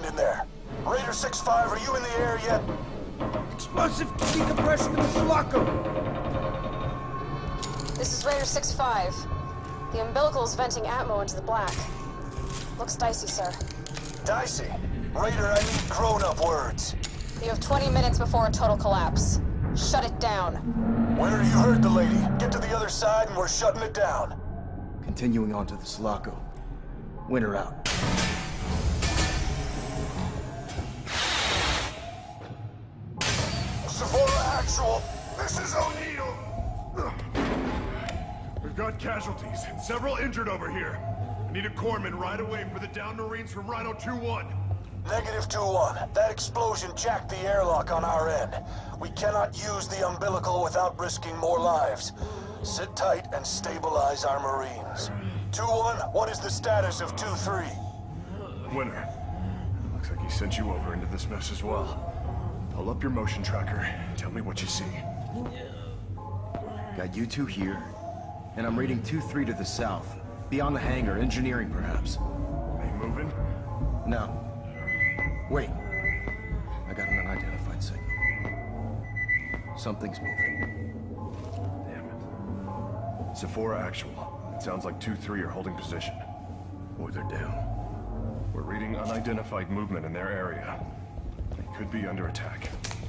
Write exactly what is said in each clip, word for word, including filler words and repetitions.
happened in there? Raider six five, are you in the air yet? Explosive decompression in the Sulaco! This is Raider six five. The umbilical's venting atmo into the black. Looks dicey, sir. Dicey? Raider, I need grown-up words. You have twenty minutes before a total collapse. Shut it down. Winter, you heard the lady. Get to the other side and we're shutting it down. Continuing on to the Sulaco. Winter out. Sephora Actual, this is O'Neill. We've got casualties and several injured over here. I need a corpsman right away for the downed Marines from Rhino two one. Negative two one. That explosion jacked the airlock on our end. We cannot use the umbilical without risking more lives. Sit tight and stabilize our Marines. two one, what is the status of two three? Winter. Looks like he sent you over into this mess as well. Pull up your motion tracker. Tell me what you see. Got you two here, and I'm reading two three to the south. Beyond the hangar, engineering perhaps. They moving? No. Wait. I got an unidentified signal. Something's moving. Damn it. Sephora Actual. It sounds like two three are holding position. Or they're down. We're reading unidentified movement in their area. They could be under attack.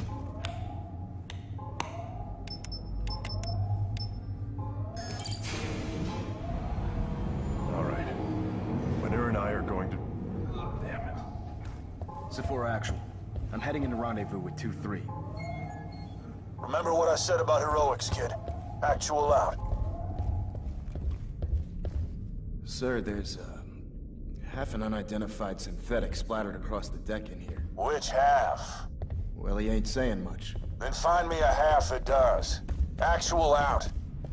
All right. Winter and I are going to... Damn it. Sephora Actual. I'm heading into rendezvous with two three. Remember what I said about heroics, kid. Actual out. Sir, there's, uh, half an unidentified synthetic splattered across the deck in here. Which half? Well, he ain't saying much. Then find me a half that does. Actual out.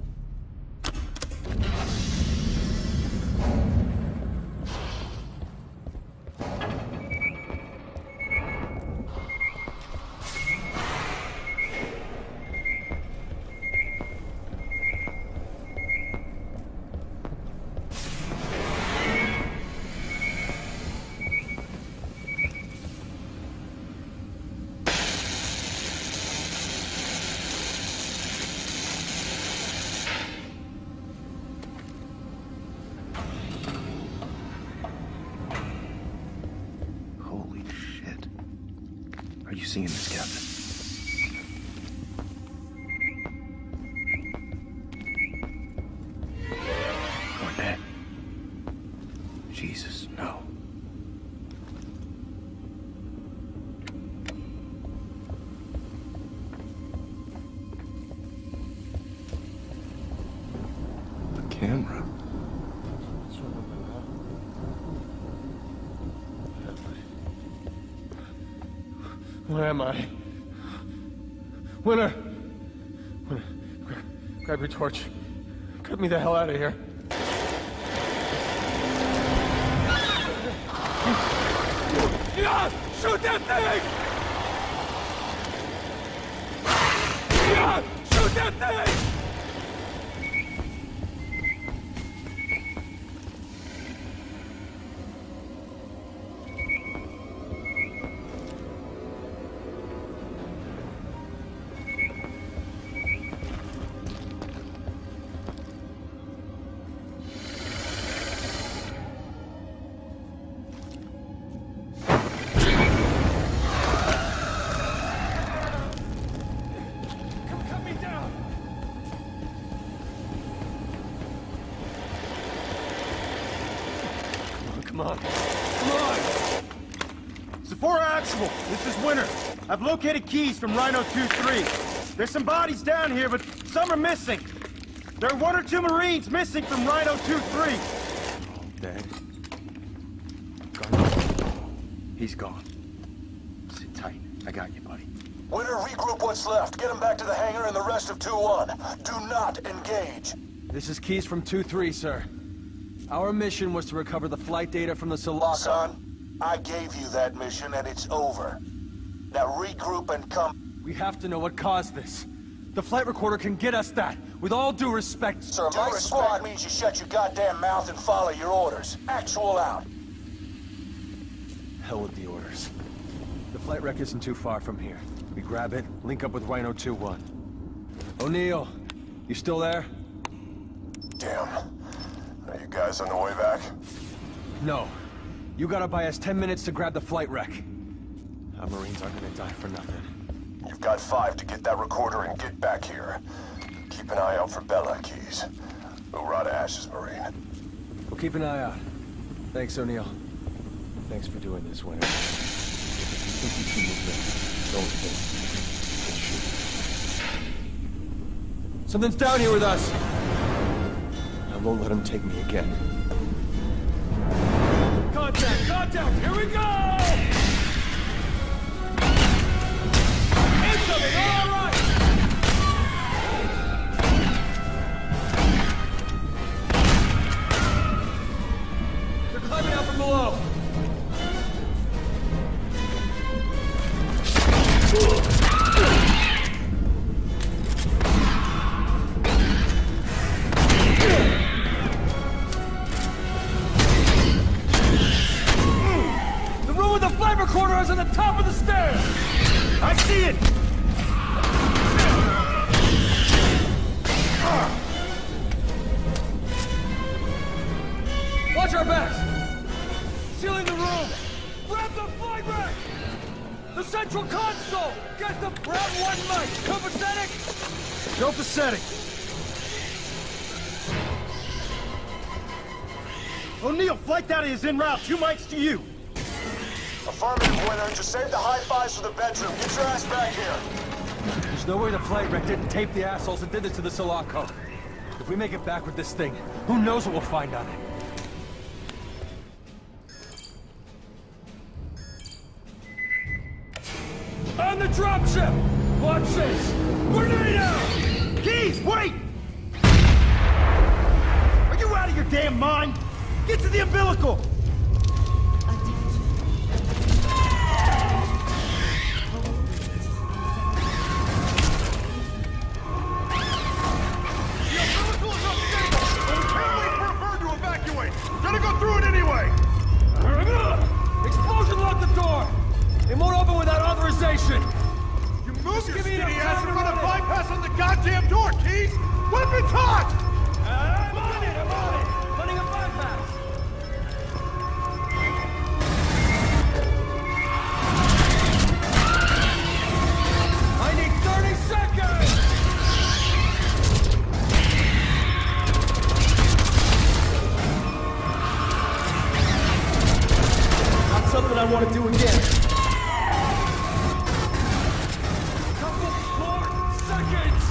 Are you seeing this, Captain? Cornet. Jesus, no. The camera. Where am I? Winter! Winter, gra grab your torch. Get me the hell out of here. Yeah! Shoot that thing! Yeah! Shoot that thing! Come on. Come on! Sephora Actual, this is Winter. I've located keys from Rhino two three. There's some bodies down here, but some are missing. There are one or two Marines missing from Rhino two three. Dead. Gone. He's gone. Sit tight. I got you, buddy. Winter, regroup what's left. Get him back to the hangar and the rest of two one. Do not engage. This is keys from two three, sir. Our mission was to recover the flight data from the Sulaco. Son, I gave you that mission and it's over. Now regroup and come. We have to know what caused this. The flight recorder can get us that. With all due respect, Sir, my respect means you shut your goddamn mouth and follow your orders. Actual out. hell with the orders. flight wreck isn't too far from here. We grab it, link up with Rhino two one. O'Neill, you still there? Damn. Are you guys on the way back? No. You gotta buy us ten minutes to grab the flight wreck. Our Marines aren't gonna die for nothing. You've got five to get that recorder and get back here. Keep an eye out for Bella, Keys. Hoorah to Ash's Marine. We'll keep an eye out. Thanks, O'Neill. Thanks for doing this, Winter. If you think you can move me, don't think. Shoot. Something's down here with us! I won't let him take me again. Contact! Contact! Here we go! Incoming! All right! They're climbing out from below! The room with the flight recorder is on the top of the stairs! I see it! Watch our backs! Sealing the room! Grab the flight rack! The central console! Get the round one mic! Copacetic! Copacetic! O'Neill, flight data is en route. Two mics to you. Affirmative, Winter. Just save the high fives for the bedroom. Get your ass back here. There's no way the flight wreck didn't tape the assholes that did this to the Sulaco. If we make it back with this thing, who knows what we'll find on it? On the dropship! Watch this! Grenade out! Keys, wait! Are you out of your damn mind? Get to the umbilical! Gotta go through it anyway! Explosion locked the door! It won't open without authorization! You move your give me skinny enough ass time and to run a run it. bypass on the goddamn door, Keys! Weapons hot! I'm on it, I'm on it! Running a bypass! I need thirty seconds! Not something I want to do again. Couple more seconds!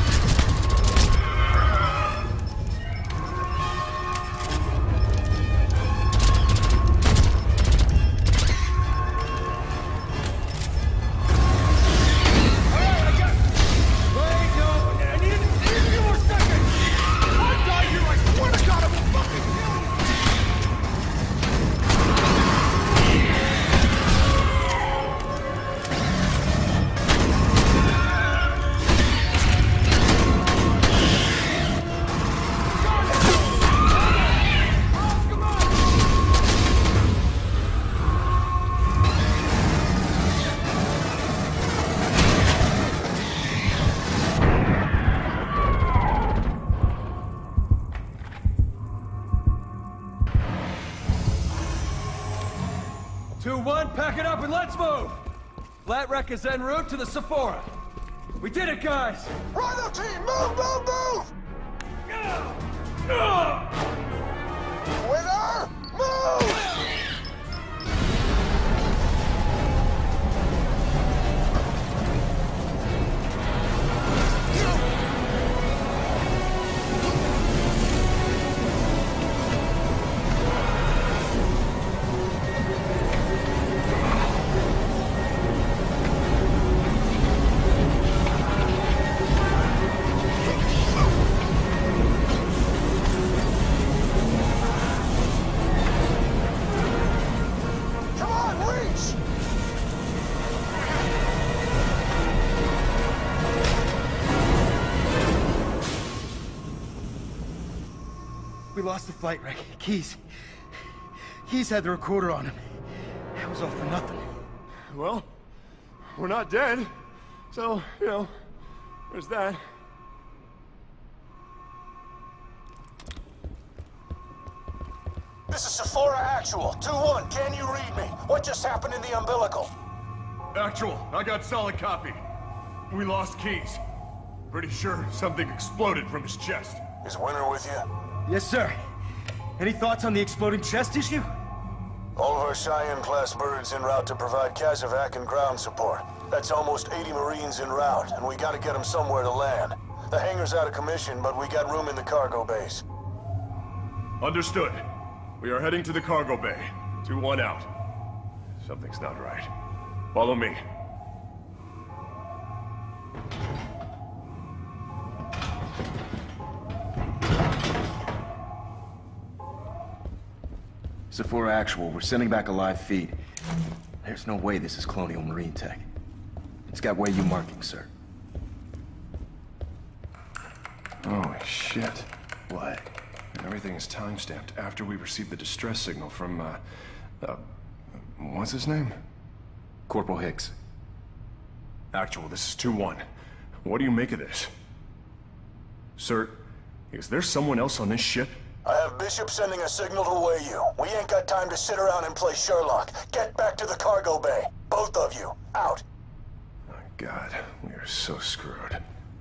Alright, I got... Wait, no, I need, I need a few more seconds! If I die here, I swear to God I will fucking kill you! two one, pack it up and let's move! Flat wreck is en route to the Sephora. We did it, guys! Rhino team, move, move, move! Winter, move! Come on, reach! We lost the flight wreck. Keys. Keys had the recorder on him. It was all for nothing. Well, we're not dead. So, you know, there's that. This is Sephora Actual. two one, can you read me? What just happened in the umbilical? Actual, I got solid copy. We lost keys. Pretty sure something exploded from his chest. Is Winter with you? Yes, sir. Any thoughts on the exploding chest issue? All of our Cheyenne-class birds en route to provide Casevac and ground support. That's almost eighty Marines en route, and we gotta get them somewhere to land. The hangar's out of commission, but we got room in the cargo base. Understood. We are heading to the cargo bay. two one out. Something's not right. Follow me. Sephora Actual, we're sending back a live feed. There's no way this is Colonial Marine tech. It's got way U markings, sir. Holy shit. What? Everything is timestamped after we received the distress signal from, uh, uh, what's his name? Corporal Hicks. Actual, this is two one. What do you make of this? Sir, is there someone else on this ship? I have Bishop sending a signal to weigh you. We ain't got time to sit around and play Sherlock. Get back to the cargo bay. Both of you. Out. Oh, God. We are so screwed.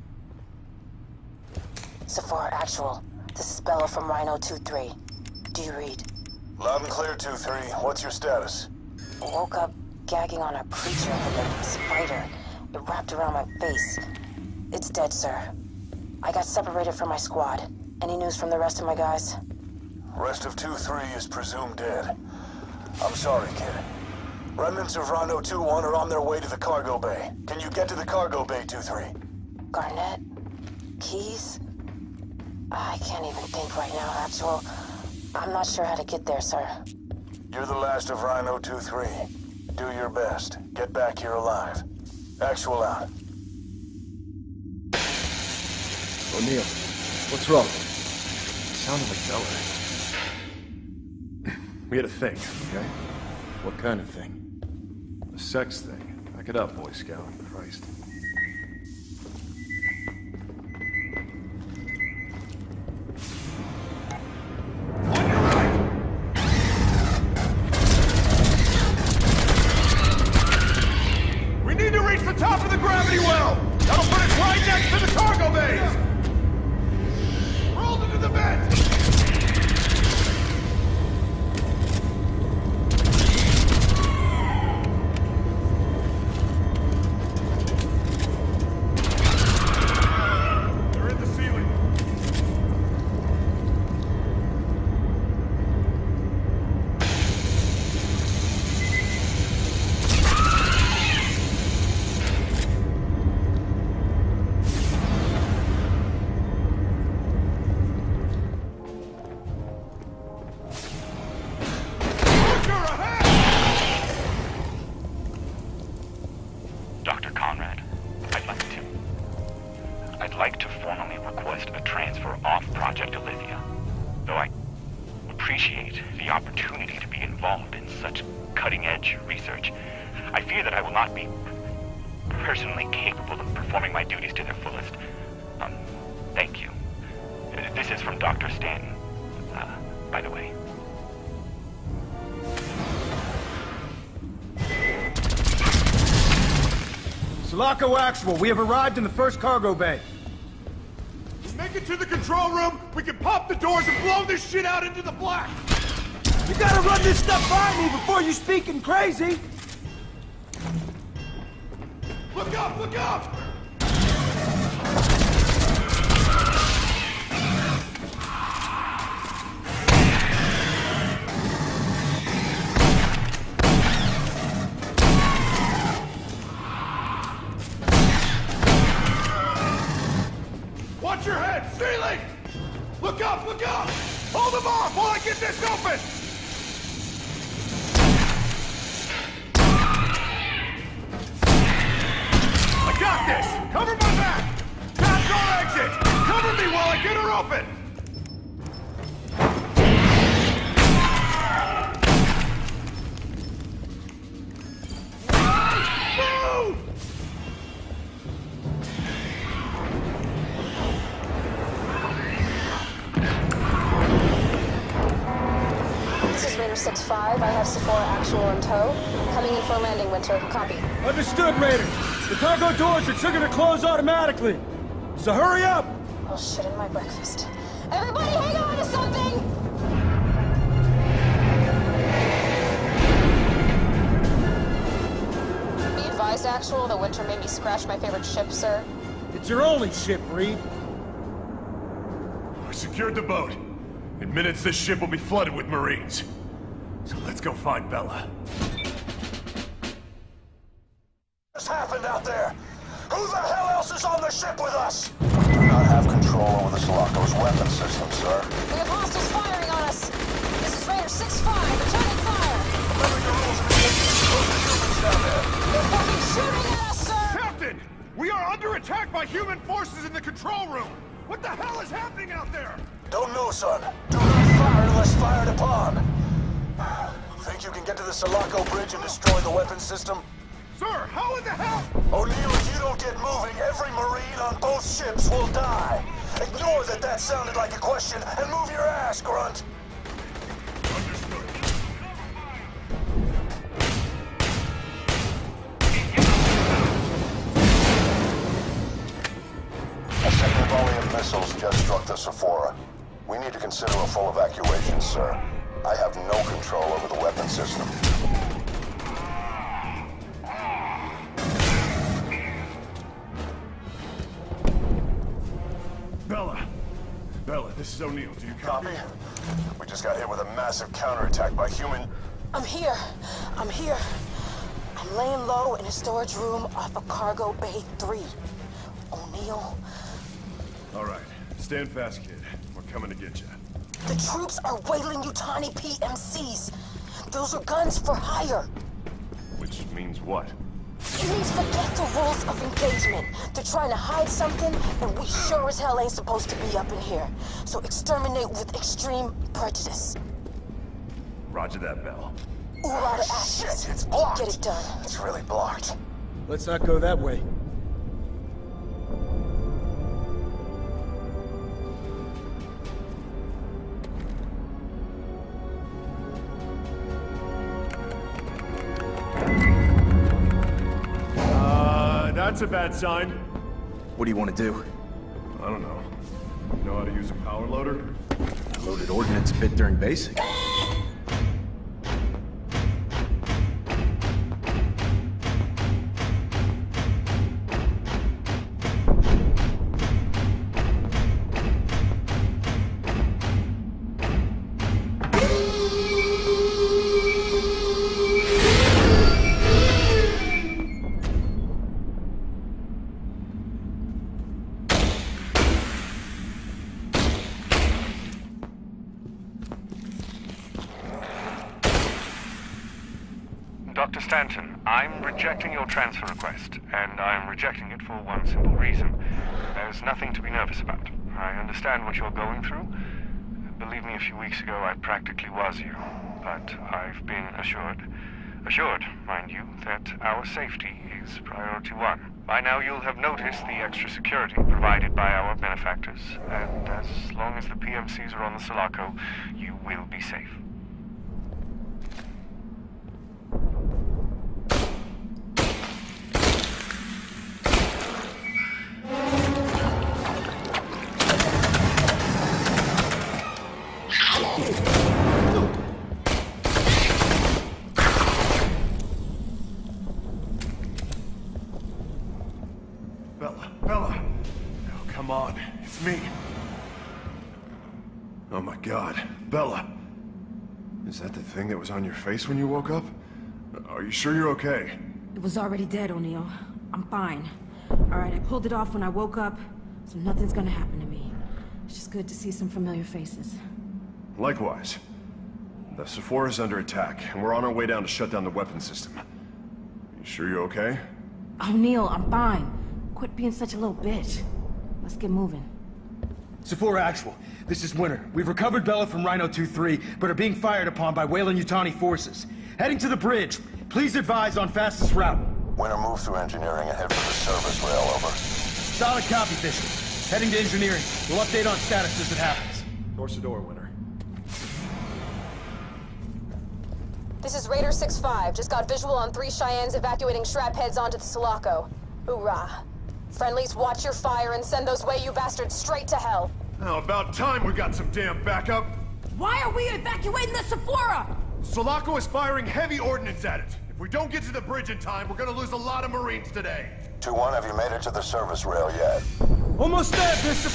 Sephora Actual. This is Bella from Rhino two three. Do you read? Loud and clear, two three. What's your status? I woke up gagging on a creature with a spider. It wrapped around my face. It's dead, sir. I got separated from my squad. Any news from the rest of my guys? Rest of two three is presumed dead. I'm sorry, kid. Remnants of Rhino two one are on their way to the cargo bay. Can you get to the cargo bay, two three? Garnett? Keys? I can't even think right now, Actual. I'm not sure how to get there, sir. You're the last of Rhino two three. Do your best. Get back here alive. Actual out. O'Neill, what's wrong? Sounded like Bella. We had a thing, okay? What kind of thing? A sex thing. Back it up, Boy Scout. Christ. On your right! We need to reach the top of the gravity well! That'll put us right next to the cargo bays! Rolled into the vent! They're in the ceiling. Doctor Conrad, I'd like to... I'd like to formally request a transfer off Project Olivia. Though I appreciate the opportunity to be involved in such cutting-edge research, I fear that I will not be personally capable of performing my duties to their fullest. Um, thank you. This is from Doctor Stanton, uh, by the way. Sulaco Actual, we have arrived in the first cargo bay. Make it to the control room, we can pop the doors and blow this shit out into the black! You gotta run this stuff by me before you speaking crazy! Look up, look up! Watch your head! Ceiling! Look up! Look up! Hold them off while I get this open! I got this! Cover my back! That's our exit! Cover me while I get her open! Move! Raider six five, I have Sephora Actual in tow. Coming in for a landing, Winter. Copy. Understood, Raider. The cargo doors are triggered to close automatically. So hurry up! I'll shit in my breakfast. Everybody hang on to something! Be advised, Actual, that Winter made me scratch my favorite ship, sir. It's your only ship, Reed. We secured the boat. In minutes, this ship will be flooded with Marines. So let's go find Bella. What's happened out there? Who the hell else is on the ship with us? We do not have control over the Sulaco's weapon system, sir. We have hostiles firing on us. This is Raider six five, returning fire. Remember your rules and humans down there. They're fucking shooting at us, sir! Captain! We are under attack by human forces in the control room! What the hell is happening out there? Don't know, son. Do not fire unless fired upon. Think you can get to the Sulaco bridge and destroy the weapon system? Sir, how in the hell? O'Neill, if you don't get moving, every Marine on both ships will die. Ignore that that sounded like a question and move your ass, Grunt. Understood. A second volley of missiles just struck the Sephora. We need to consider a full evacuation, sir. I have no control over the weapon system. Bella. Bella, this is O'Neill. Do you copy? Copy? We just got hit with a massive counterattack by human... I'm here. I'm here. I'm laying low in a storage room off of Cargo Bay three. O'Neill. All right. Stand fast, kid. We're coming to get you. The troops are Weyland-Yutani P M Cs. Those are guns for hire. Which means what? It means forget the rules of engagement. They're trying to hide something, and we sure as hell ain't supposed to be up in here. So exterminate with extreme prejudice. Roger that, Bell. Ooh, out of ashes. Shit, it's blocked. Get it done. It's really blocked. Let's not go that way. That's a bad sign. What do you want to do? I don't know. You know how to use a power loader? I loaded ordnance a bit during basic. Doctor Stanton, I'm rejecting your transfer request, and I'm rejecting it for one simple reason. There's nothing to be nervous about. I understand what you're going through. Believe me, a few weeks ago I practically was you, but I've been assured, assured, mind you, that our safety is priority one. By now you'll have noticed the extra security provided by our benefactors, and as long as the P M Cs are on the Sulaco, you will be safe. Bella, Bella. Oh, come on. It's me. Oh my God. Bella. Is that the thing that was on your face when you woke up? Are you sure you're okay? It was already dead, O'Neill. I'm fine. Alright, I pulled it off when I woke up, so nothing's gonna happen to me. It's just good to see some familiar faces. Likewise. The Sephora's under attack, and we're on our way down to shut down the weapon system. You sure you're okay? O'Neill, I'm fine. Quit being such a little bitch. Let's get moving. Sephora Actual, this is Winter. We've recovered Bella from Rhino two three, but are being fired upon by Weyland-Yutani forces. Heading to the bridge. Please advise on fastest route. Winter, move through engineering and head for the service rail, over. Solid copy, Bishop. Heading to engineering. We'll update on status as it happens. Doors to door, Winter. This is Raider six five. Just got visual on three Cheyennes evacuating Shrap heads onto the Sulaco. Hoorah. Friendlies, watch your fire and send those Wei-Yu bastards straight to hell. Now, about time we got some damn backup. Why are we evacuating the Sephora? Sulaco is firing heavy ordnance at it. If we don't get to the bridge in time, we're gonna lose a lot of Marines today. two one, have you made it to the service rail yet? Almost there, Bishop.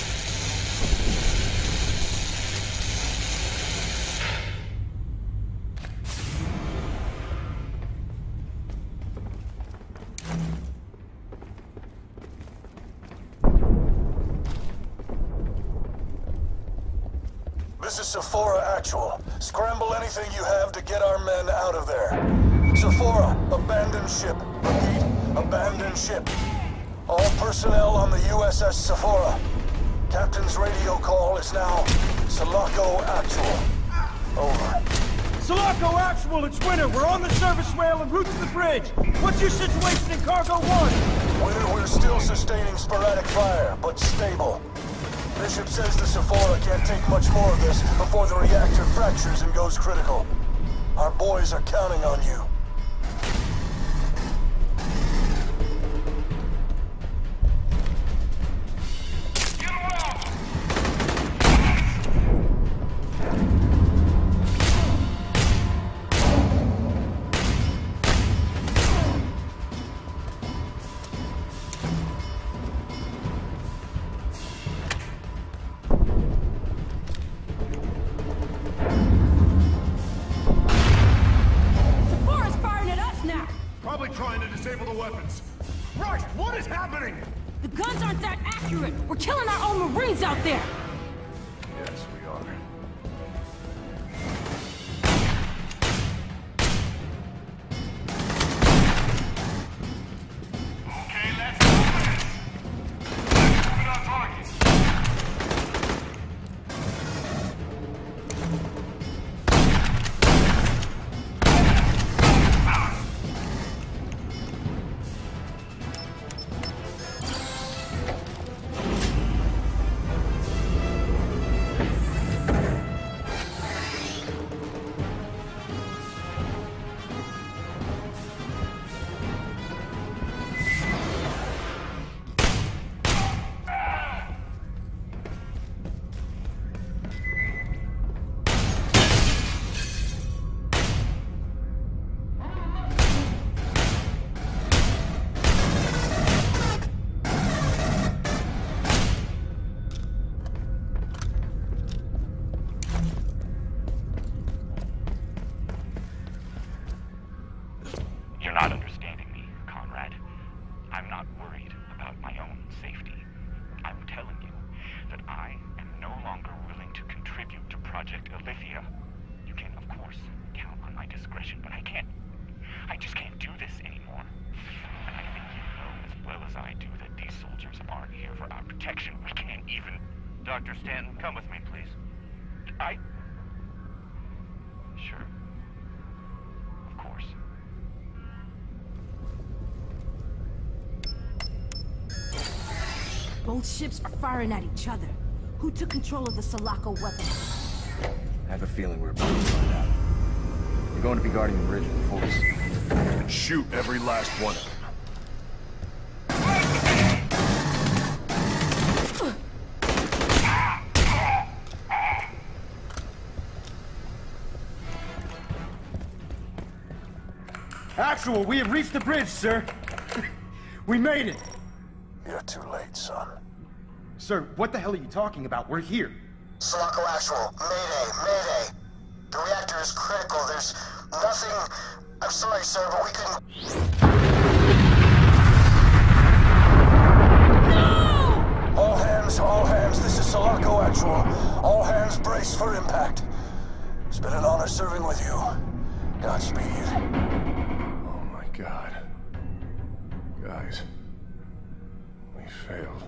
This is Sephora Actual. Scramble anything you have to get our men out of there. Sephora, abandoned ship. Repeat, abandoned ship. All personnel on the U S S Sephora. Captain's radio call is now Sulaco Actual. Over. Sulaco Actual, it's Winter. We're on the service rail en route to the bridge. What's your situation in Cargo one? Winter, we're still sustaining sporadic fire, but stable. Bishop says the Sephora can't take much more of this before the reactor fractures and goes critical. Our boys are counting on you. You're not understanding me, Conrad. I'm not worried about my own safety. I'm telling you that I am no longer willing to contribute to Project Elythia. You can, of course, count on my discretion, but I can't. I just can't do this anymore. And I think you know as well as I do that these soldiers aren't here for our protection. We can't even... Doctor Stanton, come with me, please. I... Sure. Of course. Both ships are firing at each other. Who took control of the Sulaco weapons? I have a feeling we're about to find out. We're going to be guarding the bridge with force. And shoot every last one of them. Actual, we have reached the bridge, sir. We made it. You're too late, son. Sir, what the hell are you talking about? We're here. Sulaco Actual, Mayday, Mayday. The reactor is critical. There's nothing... I'm sorry, sir, but we couldn't... No! All hands, all hands. This is Sulaco Actual. All hands brace for impact. It's been an honor serving with you. Godspeed. Oh my God. Guys. We failed.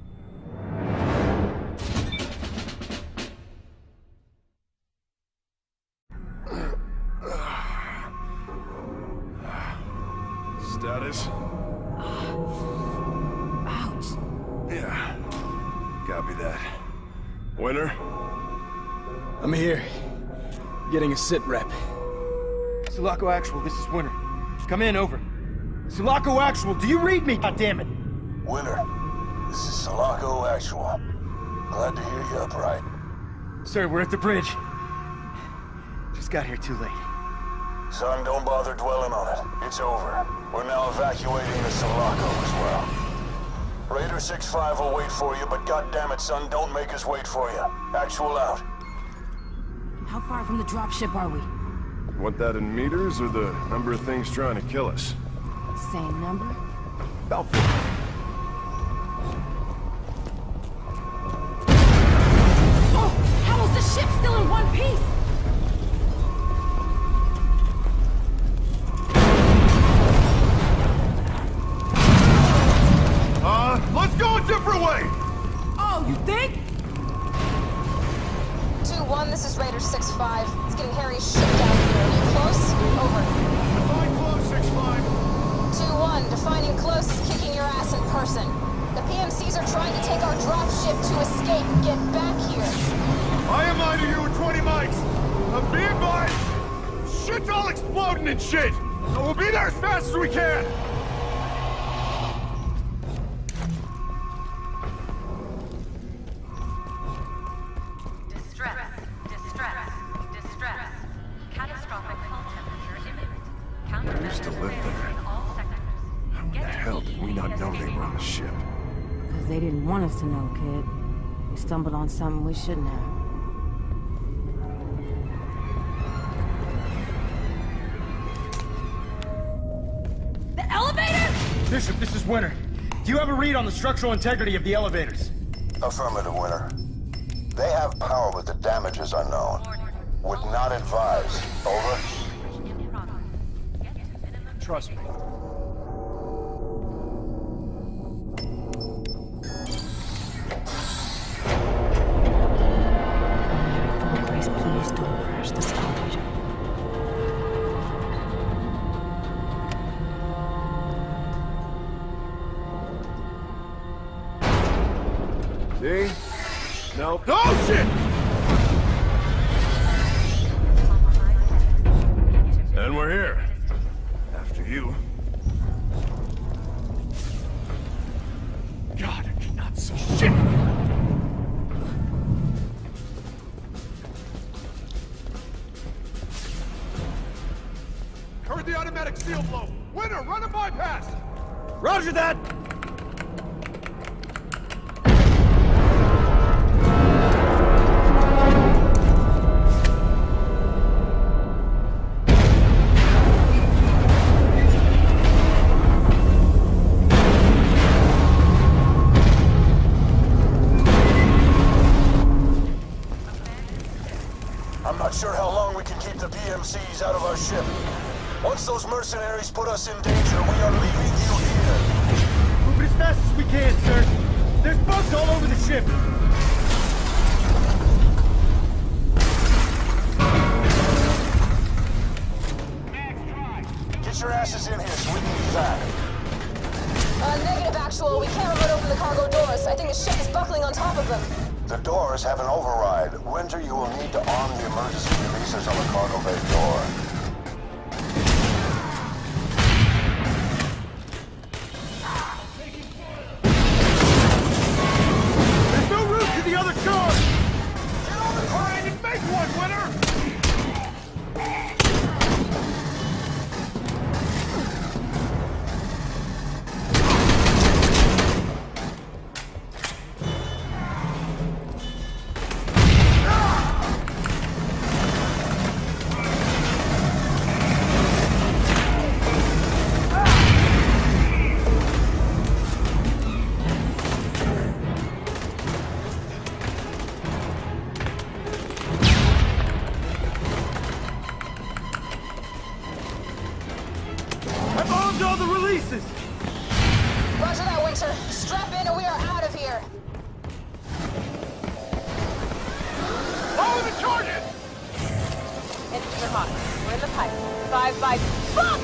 Status? Ouch. Yeah. Copy that. Winter? I'm here. Getting a sit rep. Sulaco Actual, this is Winter. Come in, over. Sulaco Actual, do you read me? God damn it! Winter, this is Sulaco Actual. Glad to hear you upright. Sir, we're at the bridge. Just got here too late. Son, don't bother dwelling on it. It's over. We're now evacuating the Sulaco as well. Raider six five will wait for you, but goddammit, son, don't make us wait for you. Actual out. How far from the dropship are we? Want that in meters or the number of things trying to kill us? Same number? About four. Oh! How is the ship still in one piece? Uh, let's go a different way! Oh, you think? two one, this is Raider six five. It's getting Harry's ship down here. Are you close? Over. Define close, six five. two one, defining close is kicking your ass in person. The P M Cs are trying to take our dropship to escape. Get back here. I am under you with twenty mics. I'm being advised. Shit's all exploding and shit. And we'll be there as fast as we can. Distress, distress, distress. Catastrophic hull temperature imminent. I used to live there. In all sectors. How the hell did we not know they were on the ship? Because they didn't want us to know, kid. We stumbled on something we shouldn't have. The elevator? Bishop, this is Winter. Do you have a read on the structural integrity of the elevators? Affirmative, Winter. They have power, but the damage is unknown. Would not advise. Over. Trust me. Grace, please don't crash this elevator. See? No. Oh, shit! And we're here. After you. God, I cannot see shit! Heard the automatic seal blow. Winter, run a bypass! Roger that! Sure how long we can keep the P M Cs out of our ship. Once those mercenaries put us in danger, we are leaving you here. Move it as fast as we can, sir. There's bugs all over the ship. Get your asses in here so we can be back. Uh, negative, Actual. We can't remote open the cargo doors. I think the ship is buckling on top of them. The doors have an override. Winter, you will need to arm the emergency releasers on the cargo bay door. There's no route to the other shore! Get on the crane and make one, Winter! All the releases! Roger that, Winter. Strap in and we are out of here. Follow the target! Infantry hot. We're in the pipe. Five, five, fuck!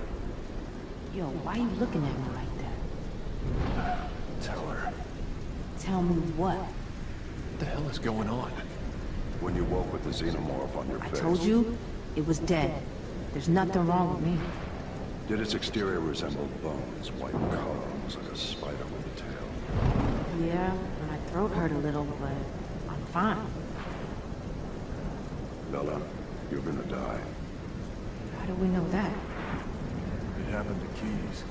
Yo, why are you looking at me like that? Tell her. Tell me what? What the hell is going on? When you woke with the xenomorph on your I face. told you, it was dead. There's nothing wrong with me. Did its exterior resemble bones, white color, almost like a spider with a tail? Yeah, my throat hurt a little, but I'm fine. Bella, you're gonna die. How do we know that? It happened to Keys.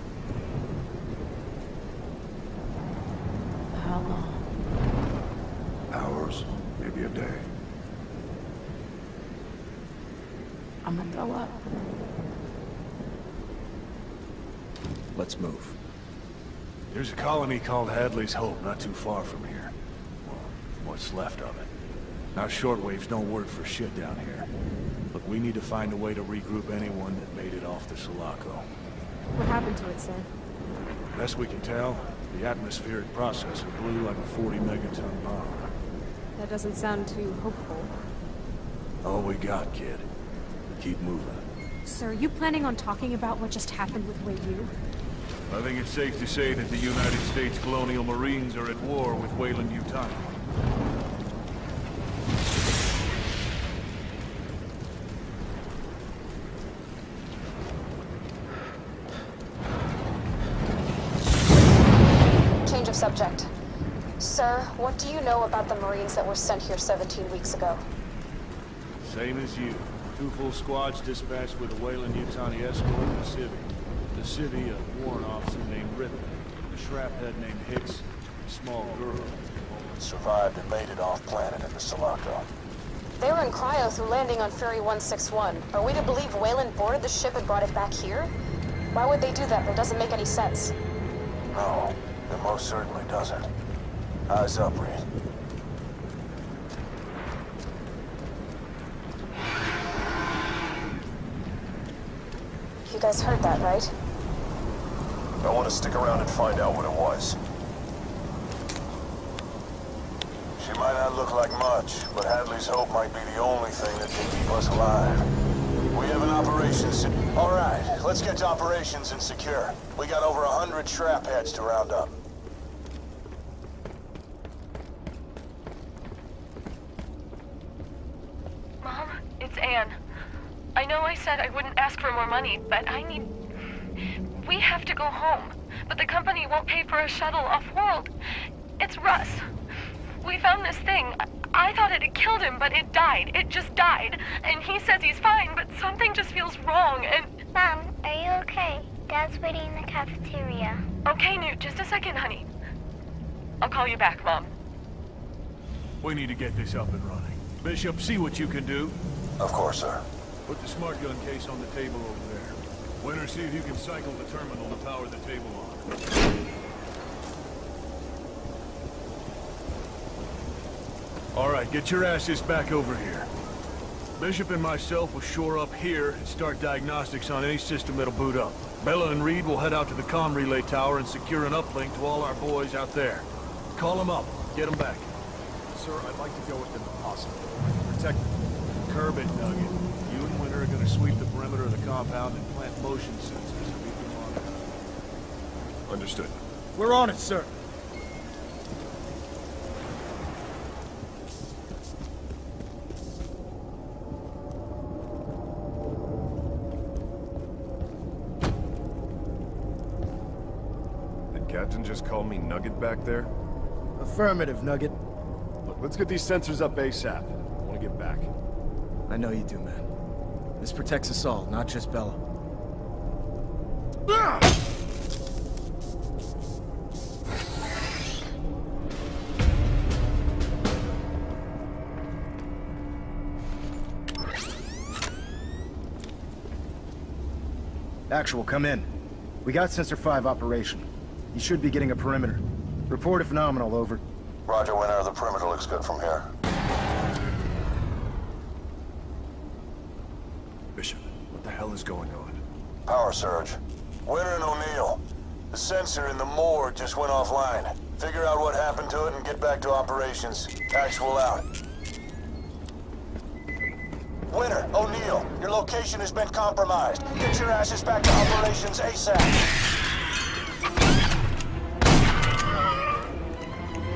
How long? Hours, maybe a day. I'm gonna throw up. Let's move. There's a colony called Hadley's Hope not too far from here. Well, what's left of it. Now shortwave's no word for shit down here. Look, we need to find a way to regroup anyone that made it off the Sulaco. What happened to it, sir? Best we can tell, the atmospheric processor blew like a forty megaton bomb. That doesn't sound too hopeful. All we got, kid. Keep moving. Sir, are you planning on talking about what just happened with Wei-Yu? I think it's safe to say that the United States Colonial Marines are at war with Weyland-Yutani. Change of subject. Sir, what do you know about the Marines that were sent here seventeen weeks ago? Same as you. Two full squads dispatched with a Weyland-Yutani escort and a civvy. The civvy, a warrant officer named Ripley, a shrap head named Hicks, a small girl. Survived and made it off planet in the Sulaco. They were in cryo through landing on Ferry one six one. Are we to believe Weyland boarded the ship and brought it back here? Why would they do that? That doesn't make any sense. No, it most certainly doesn't. Eyes up, Reed. You guys heard that, right? I want to stick around and find out what it was. She might not look like much, but Hadley's Hope might be the only thing that can keep us alive. We have an operations... All right, let's get to operations and secure. We got over a hundred shrap heads to round up. Mom, it's Anne. I know I said I wouldn't ask for more money, but I need... We have to go home, but the company won't pay for a shuttle off-world. It's Russ. We found this thing. I thought it had killed him, but it died. It just died. And he says he's fine, but something just feels wrong, and... Mom, are you okay? Dad's waiting in the cafeteria. Okay, Newt, just a second, honey. I'll call you back, Mom. We need to get this up and running. Bishop, see what you can do. Of course, sir. Put the smart gun case on the table over there. Winter, see if you can cycle the terminal to power the table on. All right, get your asses back over here. Bishop and myself will shore up here and start diagnostics on any system that'll boot up. Bella and Reed will head out to the comm relay tower and secure an uplink to all our boys out there. Call them up. Get them back. Sir, I'd like to go within the possible. Protect Curb it, Nugget. You and Winter are gonna sweep the perimeter of the compound and plant motion sensors so we can monitor. Understood. We're on it, sir. Did Captain just call me Nugget back there? Affirmative, Nugget. Look, let's get these sensors up ASAP. I want to get back. I know you do, man. This protects us all, not just Bella. Actual, come in. We got Sensor five operation. You should be getting a perimeter. Report if nominal, over. Roger, Winter. The perimeter looks good from here. Bishop, what the hell is going on? Power surge. Winter and O'Neill. The sensor in the morgue just went offline. Figure out what happened to it and get back to operations. Actual out. Winter, O'Neill, your location has been compromised. Get your asses back to operations ASAP.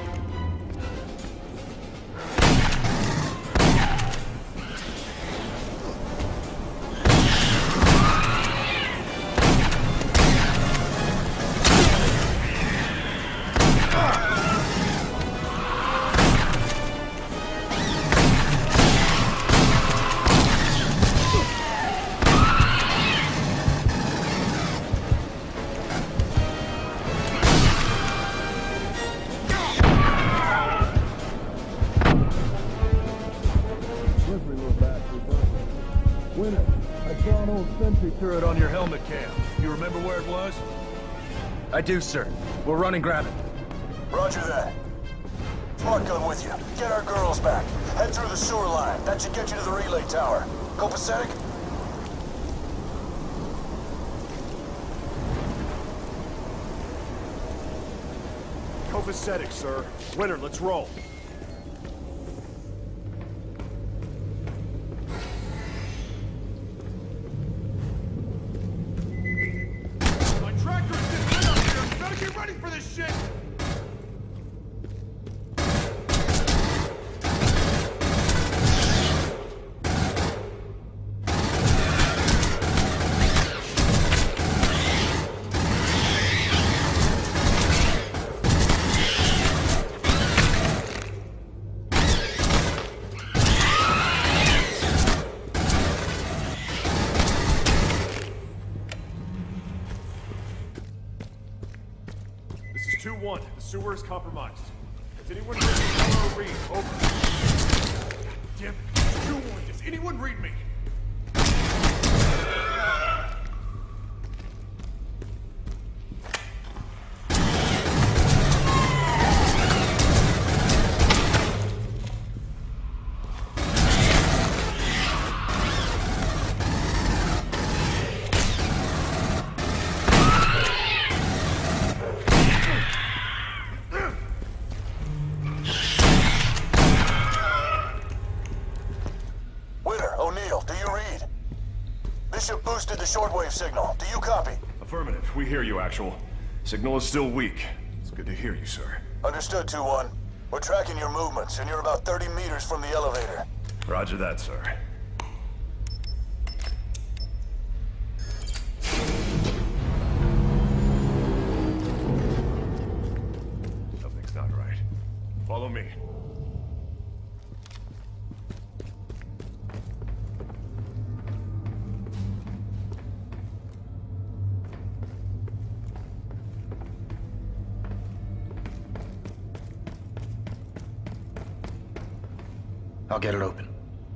They threw it on your helmet cam. You remember where it was? I do, sir. We'll run and grab it. Roger that. Smart gun with you. Get our girls back. Head through the sewer line. That should get you to the relay tower. Copacetic? Copacetic, sir. Winter, let's roll. My tractor's getting lit up here. You gotta get ready for this shit. two one, the sewer is compromised. Does anyone read me? Hello, read. Over. Damn it. two one, does anyone read me? Boosted the shortwave signal. Do you copy? Affirmative. We hear you, Actual. Signal is still weak. It's good to hear you, sir. Understood, two one. We're tracking your movements, and you're about thirty meters from the elevator. Roger that, sir. Something's not right. Follow me. I'll get it open.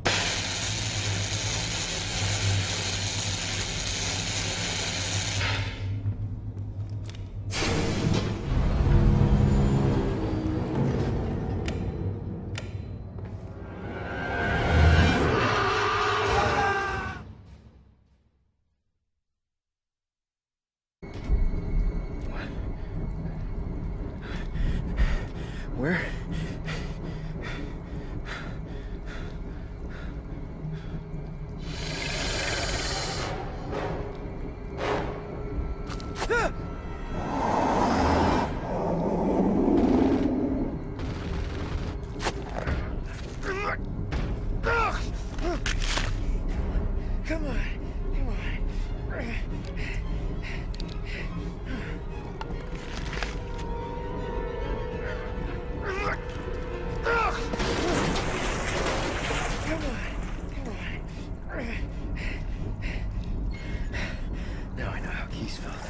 Where? Come on, come on. Come on, come on. Now I know how keys felt.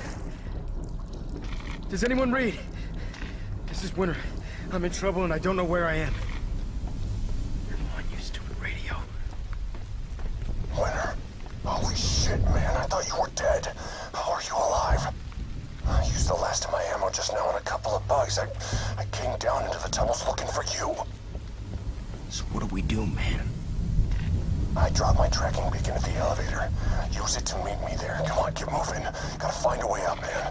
Does anyone read? This is Winter. I'm in trouble and I don't know where I am. Come on, you stupid radio. Winter. Holy shit, man. I thought you were dead. How are you alive? I used the last of my ammo just now on a couple of bugs. I, I came down into the tunnels looking for you. So what do we do, man? I dropped my tracking beacon at the elevator. Use it to meet me there. Come on, get moving. Gotta find a way up, man.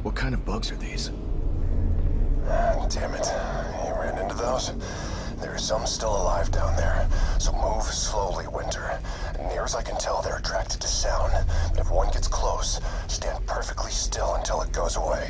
What kind of bugs are these? Ah, damn it. You ran into those? There are some still alive down there, so move slowly, Winter. Near as I can tell, they're attracted to sound. But if one gets close, stand perfectly still until it goes away.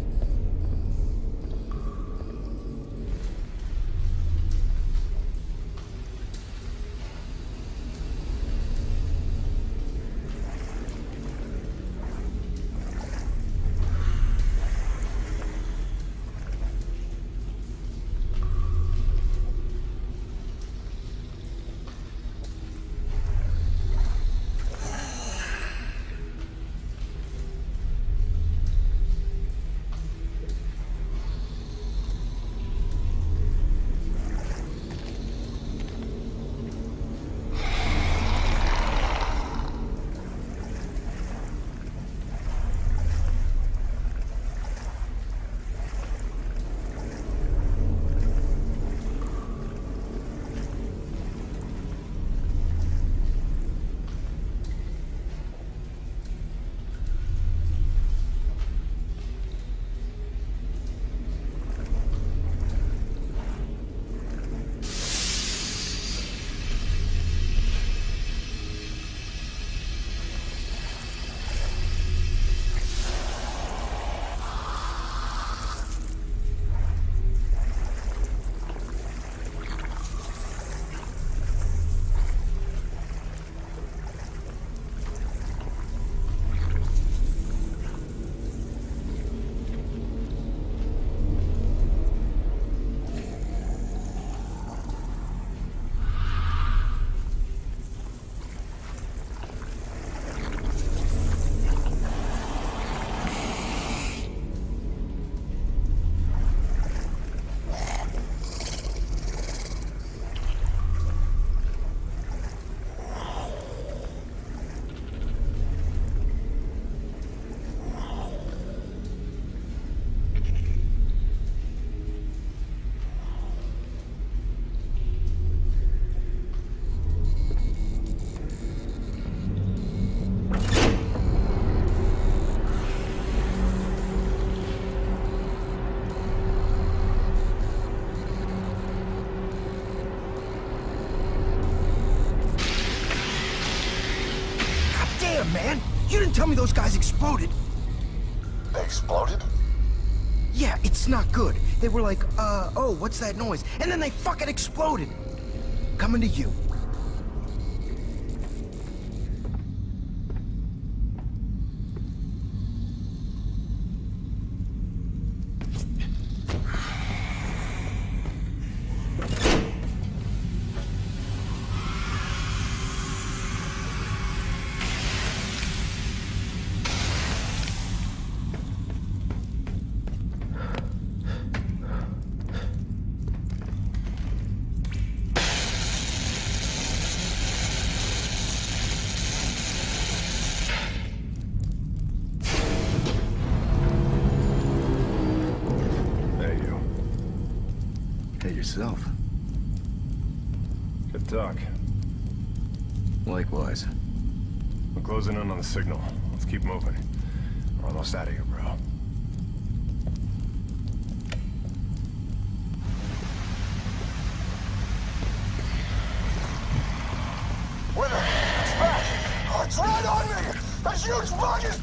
Man, you didn't tell me those guys exploded. They exploded? Yeah, it's not good. They were like, uh, oh, what's that noise? And then they fucking exploded. Coming to you. Yourself. Good talk. Likewise. We're closing in on the signal. Let's keep moving. We're almost out of here, bro. Winter, it's back! Oh, it's right on me! That huge bug is...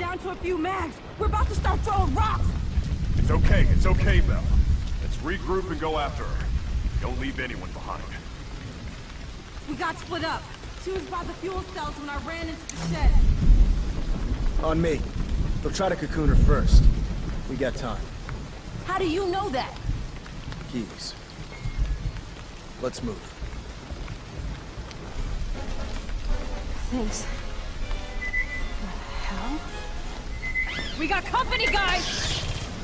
down to a few mags. We're about to start throwing rocks. It's okay, it's okay, Bell. Let's regroup and go after her. Don't leave anyone behind. We got split up. She was by the fuel cells when I ran into the shed. On me. They'll try to cocoon her first. We got time. How do you know that? Keys. Let's move. Thanks. What the hell? We got company, guys!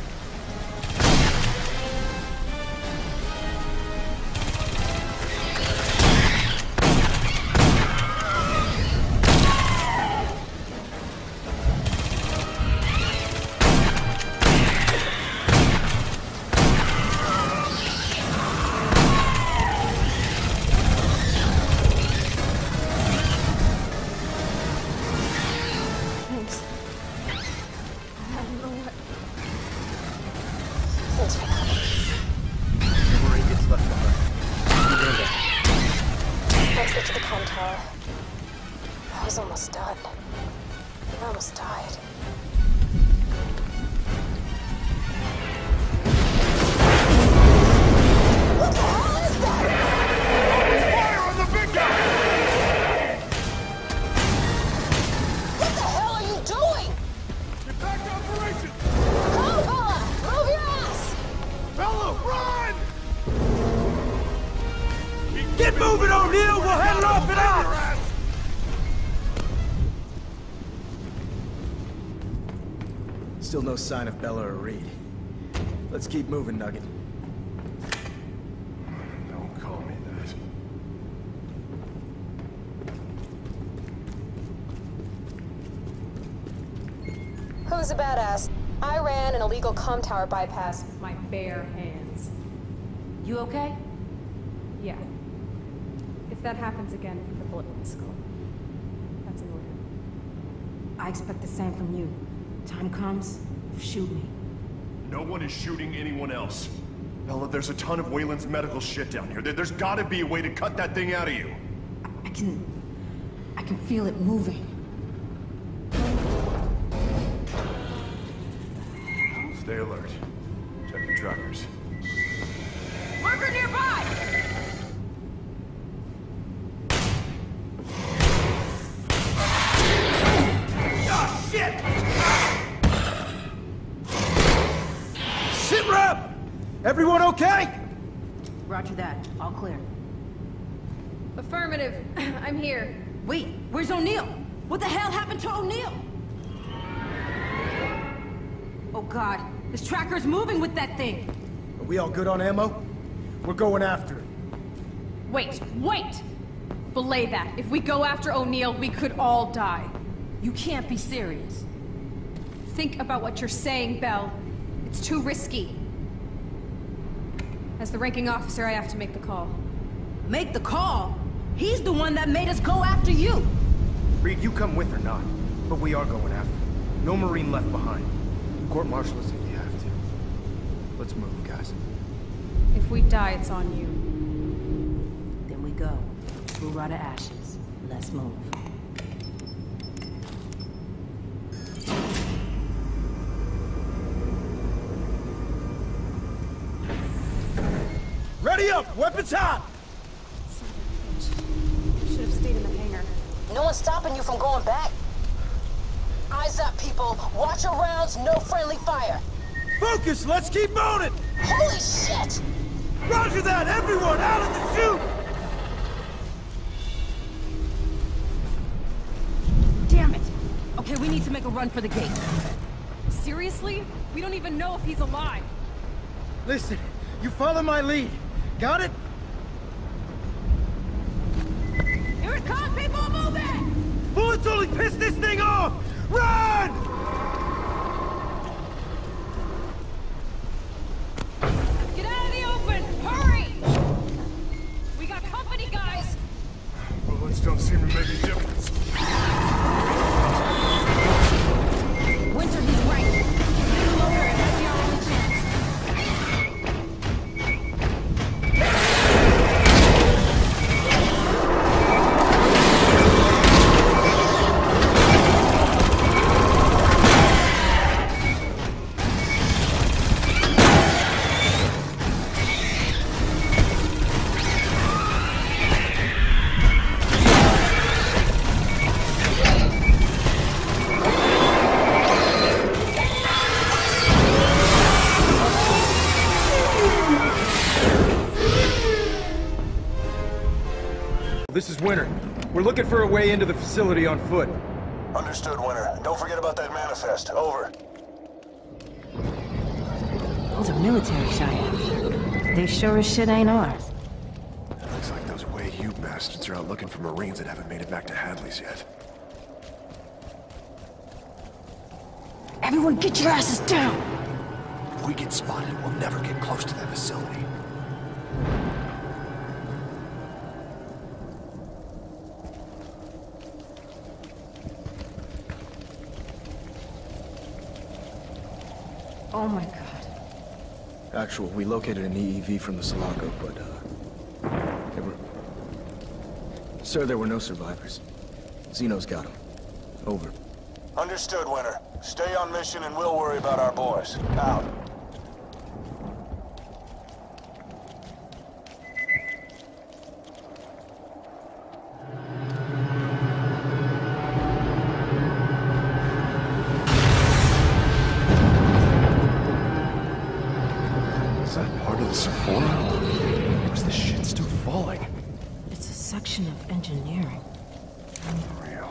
Still no sign of Bella or Reed. Let's keep moving, Nugget. Don't call me that. Who's a badass? I ran an illegal comm tower bypass with my bare hands. You okay? Yeah. If that happens again, put the bullet in my skull. That's an order. I expect the same from you. Time comes, shoot me. No one is shooting anyone else. Bella, there's a ton of Wayland's medical shit down here. There, there's gotta be a way to cut that thing out of you. I, I can... I can feel it moving. Stay alert. Check the trackers. Marker nearby! Oh, shit! Sit rep! Everyone okay? Roger that. All clear. Affirmative. I'm here. Wait, where's O'Neill? What the hell happened to O'Neill? Oh god, this tracker's moving with that thing! Are we all good on ammo? We're going after it. Wait, wait! Belay that. If we go after O'Neill, we could all die. You can't be serious. Think about what you're saying, Bell. It's too risky. As the ranking officer, I have to make the call. Make the call? He's the one that made us go after you! Reed, you come with or not, but we are going after him. No Marine left behind. Court-martial us if you have to. Let's move, guys. If we die, it's on you. Then we go. Hoorah to ashes. Let's move. Ready up! Weapons hot! Should have stayed in the hangar. No one's stopping you from going back. Eyes up, people. Watch your rounds, no friendly fire. Focus! Let's keep moving! Holy shit! Roger that! Everyone out of the chute! Damn it! Okay, we need to make a run for the gate. Seriously? We don't even know if he's alive. Listen, you follow my lead. Got it? Here it comes, people! Move it! Bullets only piss this thing off! Run! Get out of the open! Hurry! We got company, guys! Bullets don't seem to make a difference. Winter, he's right. Get him over, it might be our only chance. This is Winter. We're looking for a way into the facility on foot. Understood, Winter. Don't forget about that manifest. Over. Those are military Cheyennes. They sure as shit ain't ours. Looks like those way you bastards are out looking for Marines that haven't made it back to Hadley's yet. Everyone get your asses down! If we get spotted, we'll never get close to that facility. Oh my god. Actual, we located an E E V from the Sulaco, but, uh... There were... Sir, there were no survivors. Zeno's got them. Over. Understood, Winter. Stay on mission and we'll worry about our boys. Out. Is that part of the Sephora? Or is this shit still falling? It's a section of engineering. Real.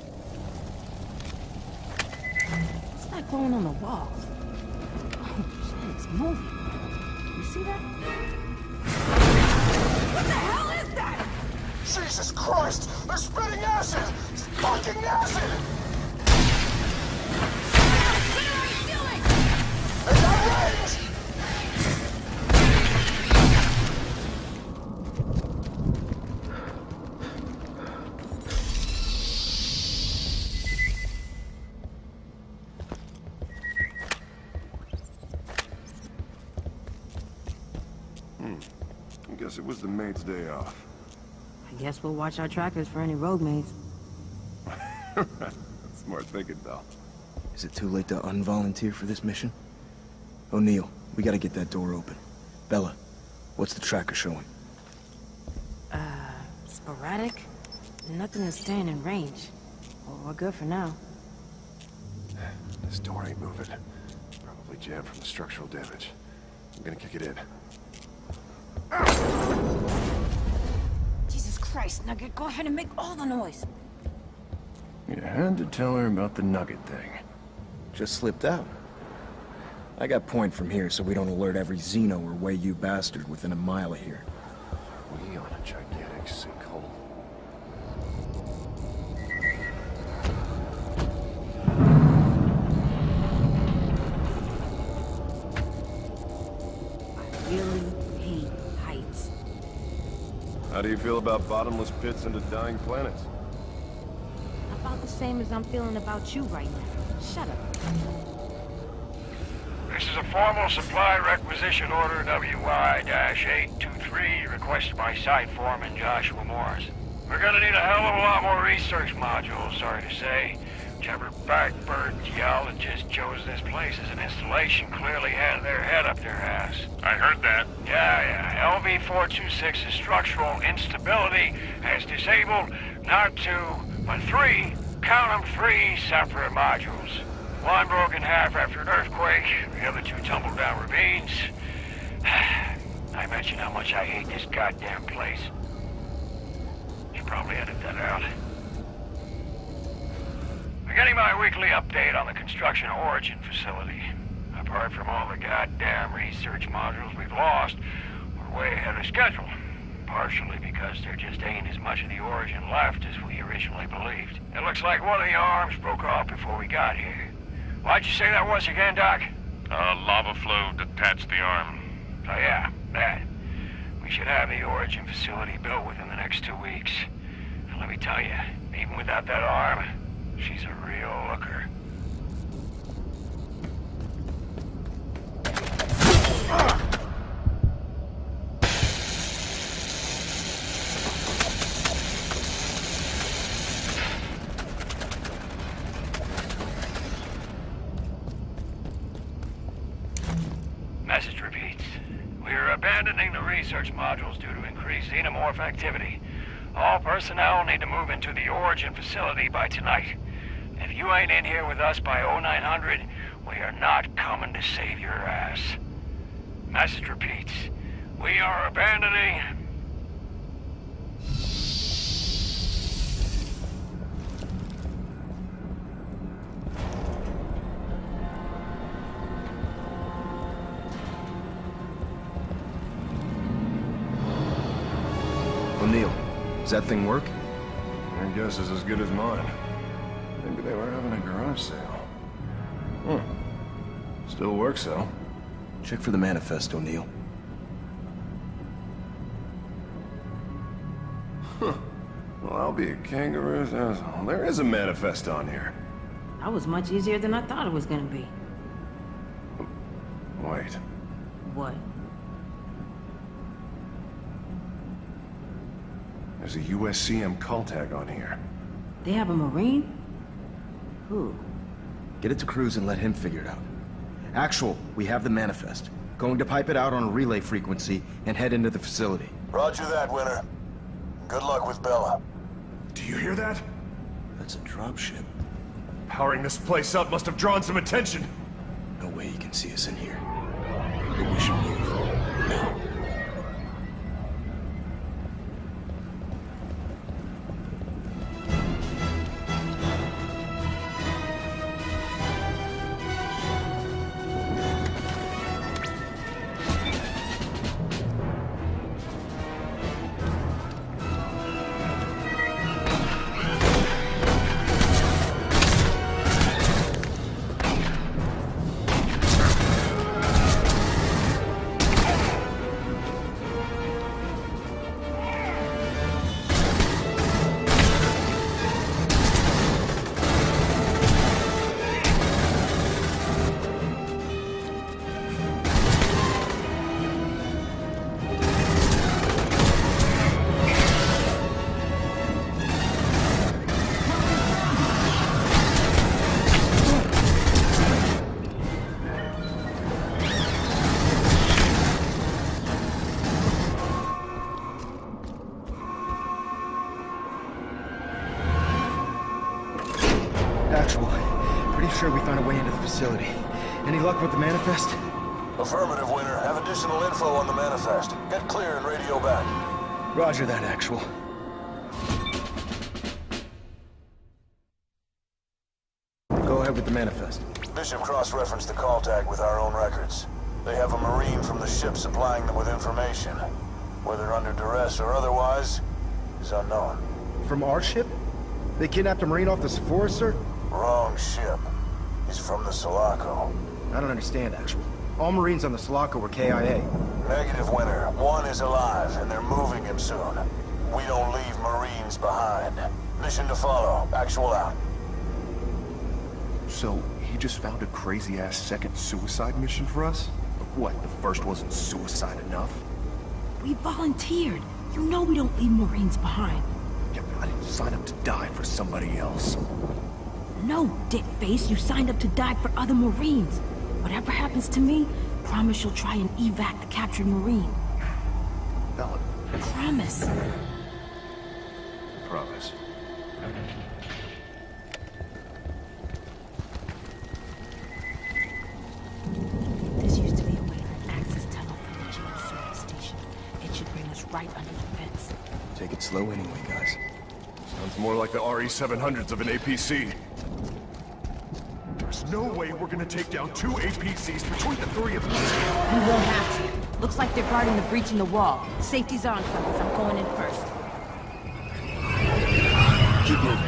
What's that glowing on the wall? Oh, shit, it's moving. You see that? What the hell is that? Jesus Christ! They're spitting acid! It's fucking acid! What are you doing? They got range! I guess it was the maid's day off. I guess we'll watch our trackers for any rogue mates. Smart thinking, pal. Is it too late to unvolunteer for this mission? O'Neill, we gotta get that door open. Bella, what's the tracker showing? Uh, sporadic? Nothing is staying in range. Well, we're good for now. This door ain't moving. Probably jammed from the structural damage. I'm gonna kick it in. Jesus Christ, Nugget, go ahead and make all the noise. You had to tell her about the Nugget thing. Just slipped out. I got point from here so we don't alert every Xeno or way you bastard within a mile of here. We on a gigantic sinkhole. I really hate heights. How do you feel about bottomless pits into dying planets? About the same as I'm feeling about you right now. Shut up. This is a formal supply requisition order W Y eight two three requested by Site Foreman Joshua Morris. We're gonna need a hell of a lot more research modules, sorry to say. Whichever backbird geologist chose this place as an installation clearly had their head up their ass. I heard that. Yeah, yeah. L V four two six's structural instability has disabled not two, but three, count them three separate modules. One broke in half after an earthquake, the other two tumbled down ravines. I mentioned how much I hate this goddamn place. Should probably edit that out. I'm getting my weekly update on the construction Origin facility. Apart from all the goddamn research modules we've lost, we're way ahead of schedule. Partially because there just ain't as much of the Origin left as we originally believed. It looks like one of the arms broke off before we got here. Why'd you say that was again, Doc? Uh, lava flow detached the arm. Oh yeah, that. We should have the Origin facility built within the next two weeks. And let me tell you, even without that arm, she's a real looker. Message repeats. We are abandoning the research modules due to increased xenomorph activity. All personnel need to move into the Origin facility by tonight. If you ain't in here with us by oh nine hundred, we are not coming to save your ass. Message repeats. We are abandoning... O'Neill, does that thing work? Your guess is as good as mine. Maybe they were having a garage sale. Huh. Still works, though. Check for the manifest, O'Neill. Huh. Well, I'll be a kangaroo's asshole. There is a manifest on here. That was much easier than I thought it was gonna be. Wait. What? There's a U S C M call tag on here. They have a Marine? Who? Get it to Cruz and let him figure it out. Actual, we have the manifest. Going to pipe it out on a relay frequency and head into the facility. Roger that, Winter. Good luck with Bella. Do you hear that? That's a dropship. Powering this place up must have drawn some attention. No way he can see us in here. But we should move. Now. Sure we found a way into the facility. Any luck with the manifest? Affirmative, Winter. Have additional info on the manifest. Get clear and radio back. Roger that, Actual. Go ahead with the manifest. Bishop cross-referenced the call tag with our own records. They have a Marine from the ship supplying them with information. Whether under duress or otherwise is unknown. From our ship? They kidnapped a Marine off the Sephora, sir? Wrong ship. He's from the Sulaco. I don't understand, Actual. All Marines on the Sulaco were K I A. Negative, Winter. One is alive, and they're moving him soon. We don't leave Marines behind. Mission to follow. Actual out. So, he just found a crazy-ass second suicide mission for us? What, the first wasn't suicide enough? We volunteered. You know we don't leave Marines behind. Yeah, but I didn't sign up to die for somebody else. No, dickface, you signed up to die for other Marines. Whatever happens to me, promise you'll try and evac the captured Marine. Bella. Promise. Promise. This used to be a way to access tunnel from the jail service station. It should bring us right under the fence. Take it slow anyway, guys. Sounds more like the R E seven hundreds of an A P C. There's no way we're gonna take down two A P Cs between the three of us. We won't have to. Looks like they're guarding the breach in the wall. Safety's on, fellas. I'm going in first. Keep moving.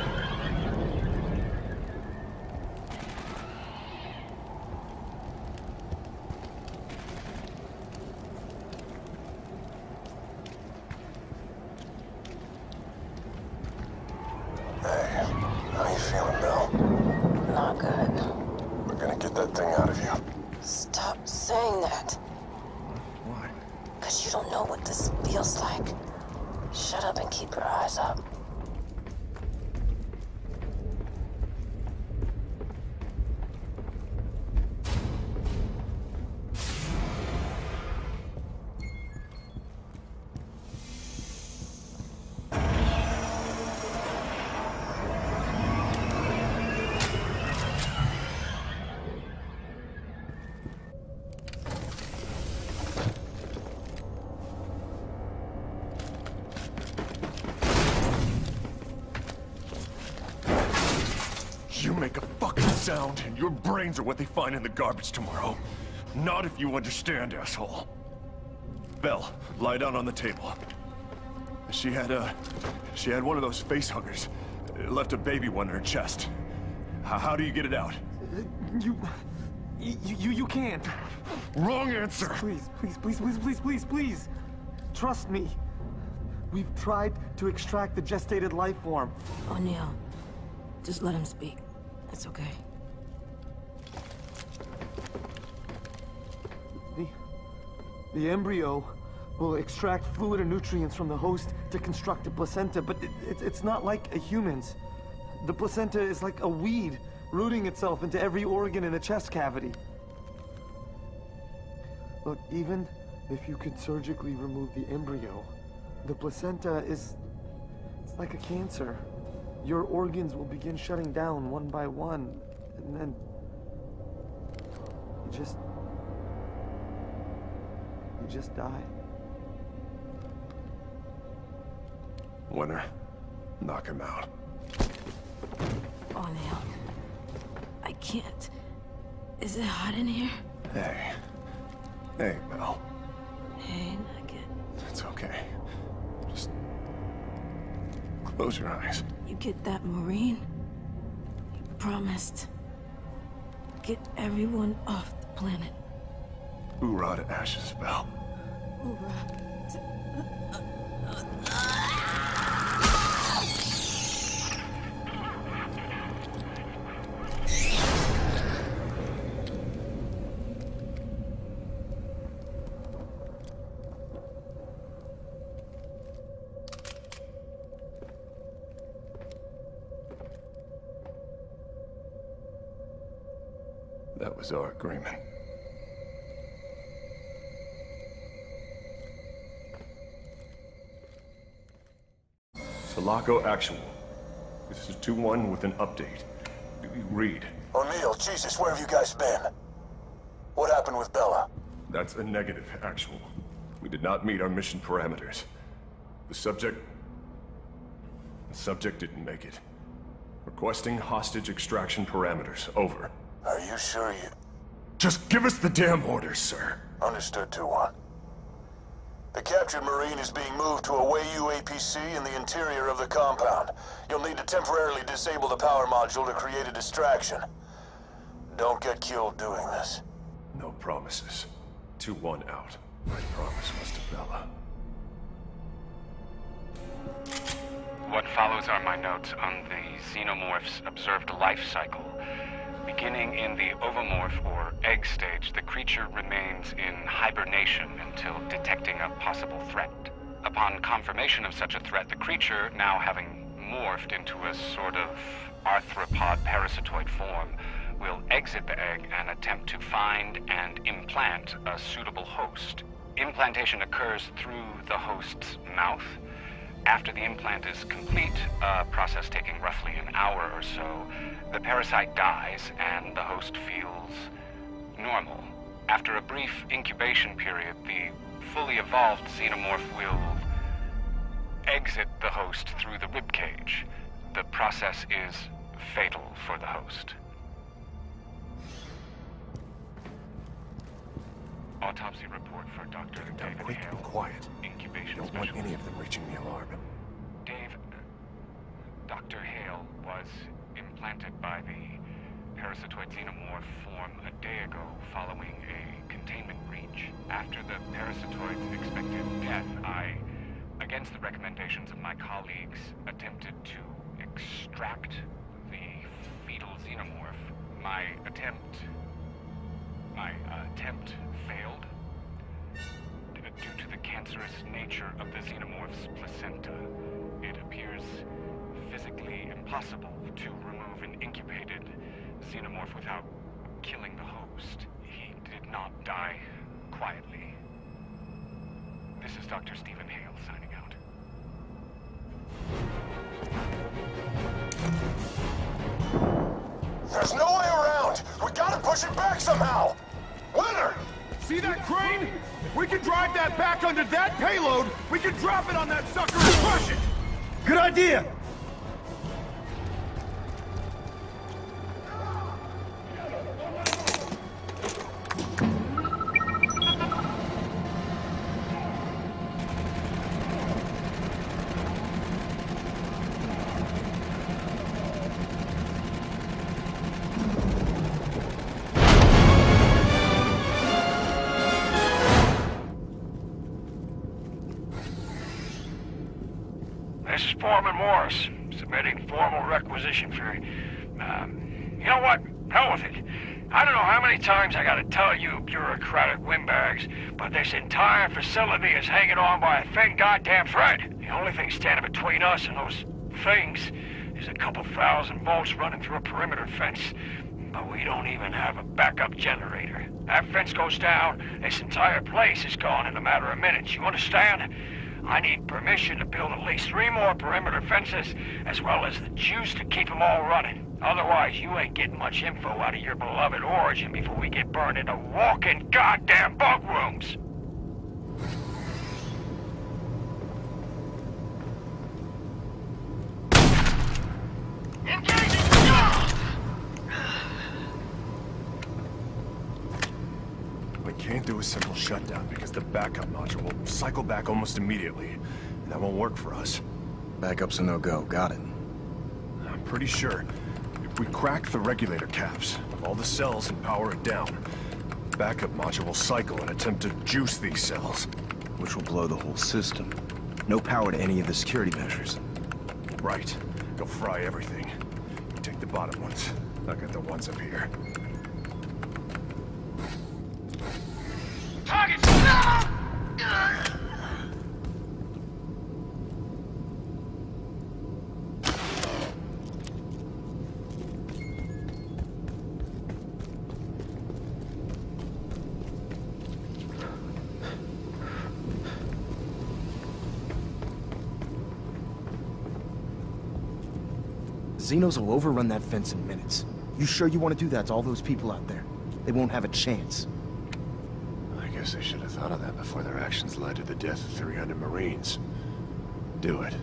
You make a fucking sound, and your brains are what they find in the garbage tomorrow. Not if you understand, asshole. Bell, lie down on the table. She had, uh, she had one of those face huggers. It left a baby one in her chest. How, how do you get it out? You... You, you, you can't. Wrong answer! Please, please, please, please, please, please, please. Trust me. We've tried to extract the gestated life form. O'Neill, just let him speak. It's okay. The... The embryo will extract fluid and nutrients from the host to construct a placenta, but it, it, it's not like a human's. The placenta is like a weed, rooting itself into every organ in the chest cavity. Look, even if you could surgically remove the embryo, the placenta is... it's like a cancer. Your organs will begin shutting down one by one, and then... you just... you just die. Winner, knock him out. O'Neill, I can't. Is it hot in here? Hey. Hey, Belle. Hey, Nugget. It's okay. Just... close your eyes. You get that Marine? You promised. Get everyone off the planet. Hoorah to ashes, Belle. Hoorah. That was our agreement. Sulaco Actual. This is two one with an update. Do you read? O'Neill, Jesus, where have you guys been? What happened with Bella? That's a negative, Actual. We did not meet our mission parameters. The subject... The subject didn't make it. Requesting hostage extraction parameters. Over. Are you sure you... Just give us the damn orders, sir. Understood, two one. The captured Marine is being moved to a Wayu A P C in the interior of the compound. You'll need to temporarily disable the power module to create a distraction. Don't get killed doing this. No promises. two one out. My promise was to Bella. What follows are my notes on the xenomorph's observed life cycle. Beginning in the ovomorph or egg stage, the creature remains in hibernation until detecting a possible threat. Upon confirmation of such a threat, the creature, now having morphed into a sort of arthropod parasitoid form, will exit the egg and attempt to find and implant a suitable host. Implantation occurs through the host's mouth. After the implant is complete, a process taking roughly an hour or so, the parasite dies and the host feels normal. After a brief incubation period, the fully evolved xenomorph will exit the host through the ribcage. The process is fatal for the host. Autopsy report for Doctor David Quick Hale. and quiet. Incubation Don't specialist. want any of them reaching the alarm. Dave, Doctor Hale was implanted by the parasitoid xenomorph form a day ago following a containment breach. After the parasitoid's expected death, I, against the recommendations of my colleagues, attempted to extract the fetal xenomorph. My attempt... My uh, attempt failed due to the cancerous nature of the xenomorph's placenta. It appears physically impossible to remove an incubated xenomorph without killing the host. He did not die quietly. This is Doctor Stephen Hale signing out. There's no way around! We gotta push it back somehow! Winner! See that crane? If we can drive that back under that payload, we can drop it on that sucker and crush it! Good idea! This is Foreman Morris, submitting formal requisition for... Um, you know what? Hell with it. I don't know how many times I gotta tell you bureaucratic windbags, but this entire facility is hanging on by a thin goddamn thread. The only thing standing between us and those things is a couple thousand volts running through a perimeter fence. But we don't even have a backup generator. That fence goes down, this entire place is gone in a matter of minutes, you understand? I need permission to build at least three more perimeter fences, as well as the juice to keep them all running. Otherwise, you ain't getting much info out of your beloved Origin before we get burned into walking goddamn bug rooms. We can't do a simple shutdown because the backup module will cycle back almost immediately. And that won't work for us. Backup's a no-go, got it. I'm pretty sure if we crack the regulator caps of all the cells and power it down, the backup module will cycle and attempt to juice these cells. Which will blow the whole system. No power to any of the security measures. Right. It'll fry everything. You take the bottom ones. I'll get the ones up here. Target! Xenos will overrun that fence in minutes. You sure you want to do that to all those people out there? They won't have a chance. I guess they should have thought of that before their actions led to the death of three hundred Marines. Do it.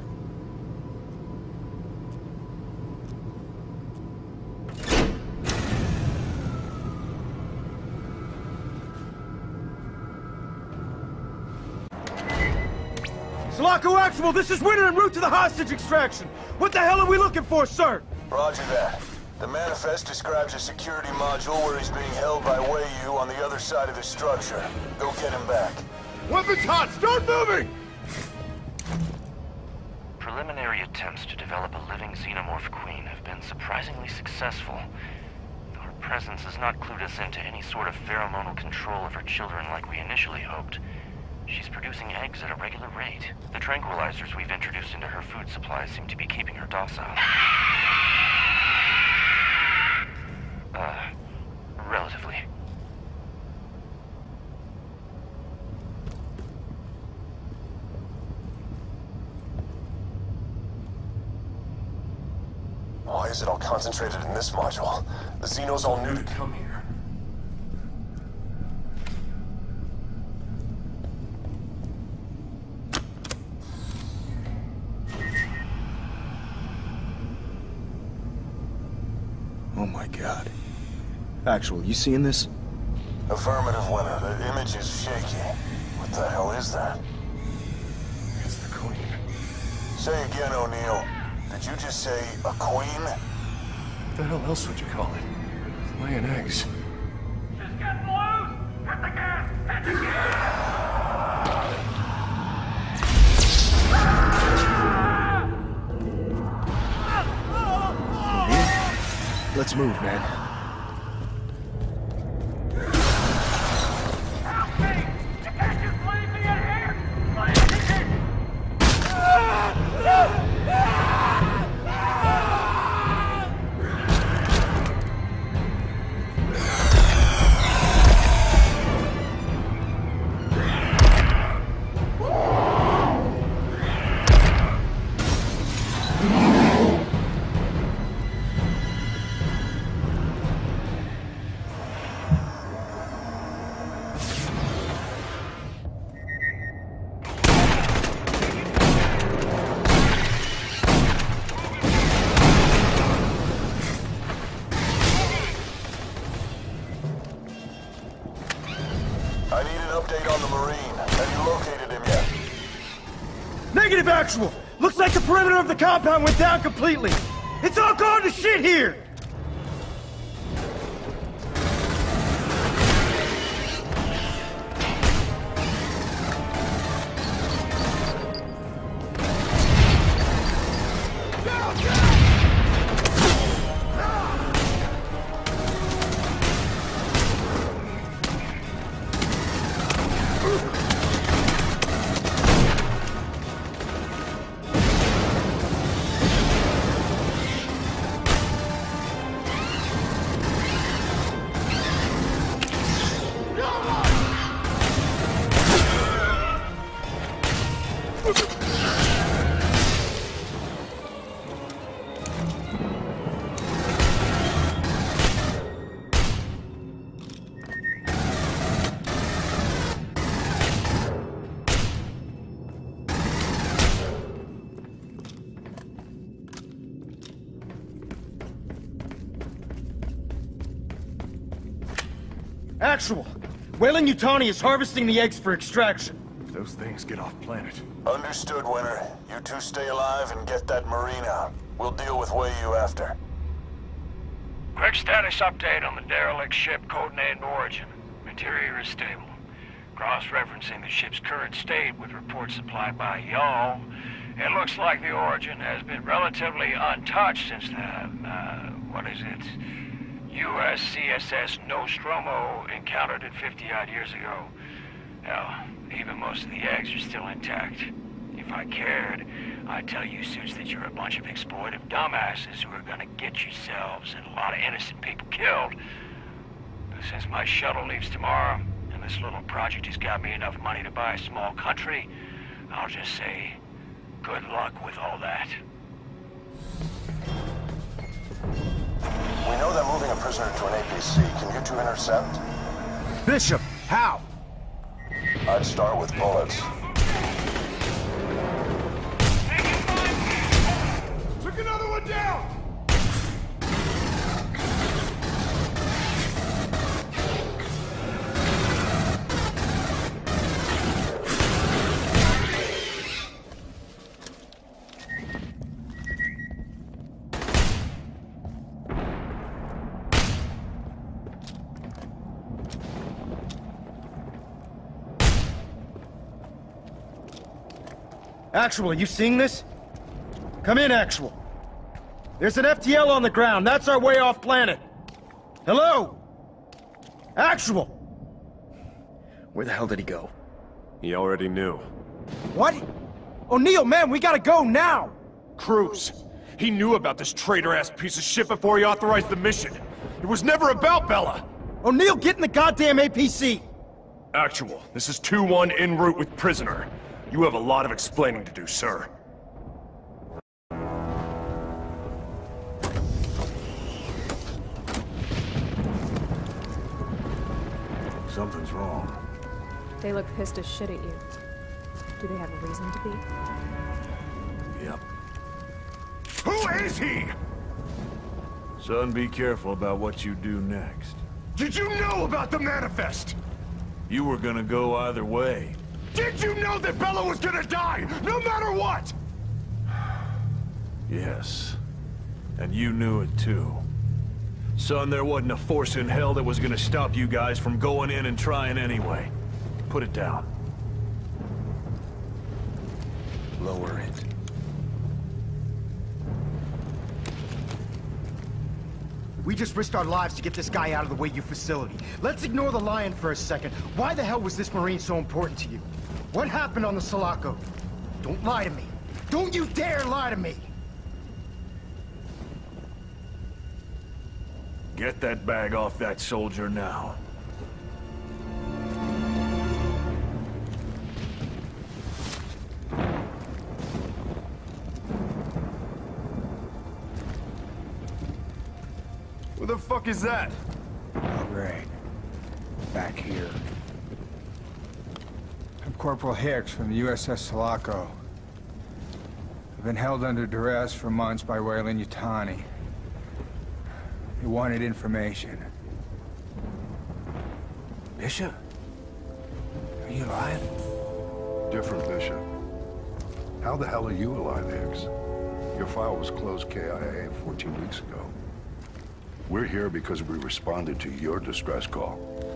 Sulaco Actual, this is Winter en route to the hostage extraction. What the hell are we looking for, sir? Roger that. The manifest describes a security module where he's being held by Wayu on the other side of the structure. Go get him back. Weapons hot! Start moving! Preliminary attempts to develop a living xenomorph queen have been surprisingly successful. Her presence has not clued us into any sort of pheromonal control of her children like we initially hoped. She's producing eggs at a regular rate. The tranquilizers we've introduced into her food supply seem to be keeping her docile. Uh, relatively. Why is it all concentrated in this module? The Xenos all knew to come here. Oh my god. Actual, you seeing this? Affirmative, Winter. The image is shaky. What the hell is that? It's the Queen. Say again, O'Neill. Did you just say a queen? What the hell else would you call it? Laying eggs. Just get loose! Hit the gas! Hit the Yeah? Let's move, man. Help me! You can't just leave me in here! Please! I need an update on the Marine. Have you located him yet? Negative, Actual! Looks like the perimeter of the compound went down completely. It's all gone to shit here! Actual. Weyland-Yutani is harvesting the eggs for extraction. If those things get off planet. Understood, Winter. You two stay alive and get that Marine out. We'll deal with Wei-Yu after. Quick status update on the derelict ship codenamed Origin. Interior is stable. Cross-referencing the ship's current state with reports supplied by y'all, it looks like the Origin has been relatively untouched since the, uh, what is it? U S C S S Nostromo encountered it fifty-odd years ago. Hell, even most of the eggs are still intact. If I cared, I'd tell you suits that you're a bunch of exploitive dumbasses who are gonna get yourselves and a lot of innocent people killed. But since my shuttle leaves tomorrow, and this little project has got me enough money to buy a small country, I'll just say, good luck with all that. We know they're moving a prisoner to an A P C. Can you two intercept? Bishop, how? I'd start with bullets. Took another one down! Actual, are you seeing this? Come in, Actual. There's an F T L on the ground. That's our way off planet. Hello? Actual! Where the hell did he go? He already knew. What? O'Neill, man, we gotta go now! Cruz. He knew about this traitor-ass piece of shit before he authorized the mission. It was never about Bella. O'Neill, get in the goddamn A P C! Actual, this is two one en route with prisoner. You have a lot of explaining to do, sir. Something's wrong. They look pissed as shit at you. Do they have a reason to be? Yep. Who is he? Son, be careful about what you do next. Did you know about the manifest? You were gonna go either way. Did you know that Bella was gonna die, no matter what? Yes. And you knew it too. Son, there wasn't a force in hell that was gonna stop you guys from going in and trying anyway. Put it down. Lower it. We just risked our lives to get this guy out of the Wei-Yu facility. Let's ignore the Lion for a second. Why the hell was this Marine so important to you? What happened on the Sulaco? Don't lie to me. Don't you dare lie to me! Get that bag off that soldier now. Who the fuck is that? Oh, great. Back here. I'm Corporal Hicks from the U S S Sulaco. I've been held under duress for months by Weyland-Yutani. They wanted information. Bishop? Are you alive? Different, Bishop. How the hell are you alive, Hicks? Your file was closed K I A fourteen weeks ago. We're here because we responded to your distress call.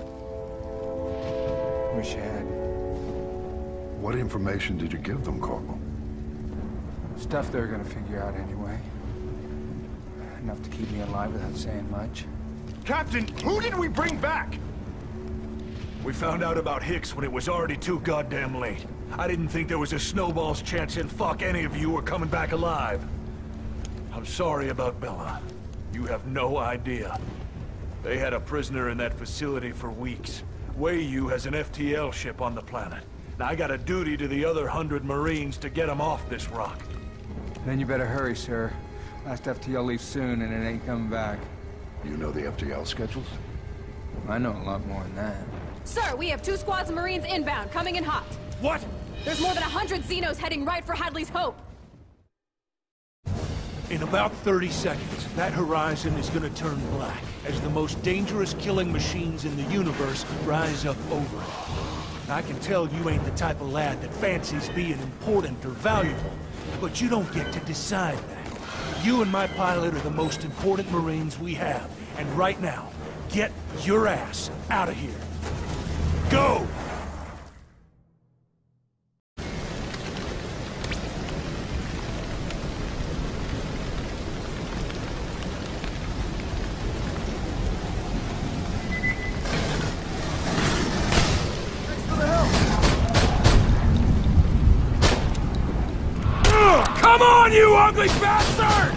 Wish I had. What information did you give them, Corporal? Stuff they're gonna figure out anyway. Enough to keep me alive without saying much. Captain, who did we bring back? We found out about Hicks when it was already too goddamn late. I didn't think there was a snowball's chance in fuck any of you were coming back alive. I'm sorry about Bella. You have no idea. They had a prisoner in that facility for weeks. Wei-Yu has an F T L ship on the planet. Now I got a duty to the other hundred Marines to get them off this rock. Then you better hurry, sir. Last F T L leaves soon and it ain't coming back. You know the F T L schedules? I know a lot more than that. Sir, we have two squads of Marines inbound, coming in hot. What? There's more than a hundred Xenos heading right for Hadley's Hope. In about thirty seconds, that horizon is gonna turn black as the most dangerous killing machines in the universe rise up over it. I can tell you ain't the type of lad that fancies being important or valuable, but you don't get to decide that. You and my pilot are the most important Marines we have, and right now, get your ass out of here. Go! Come on, you ugly bastard!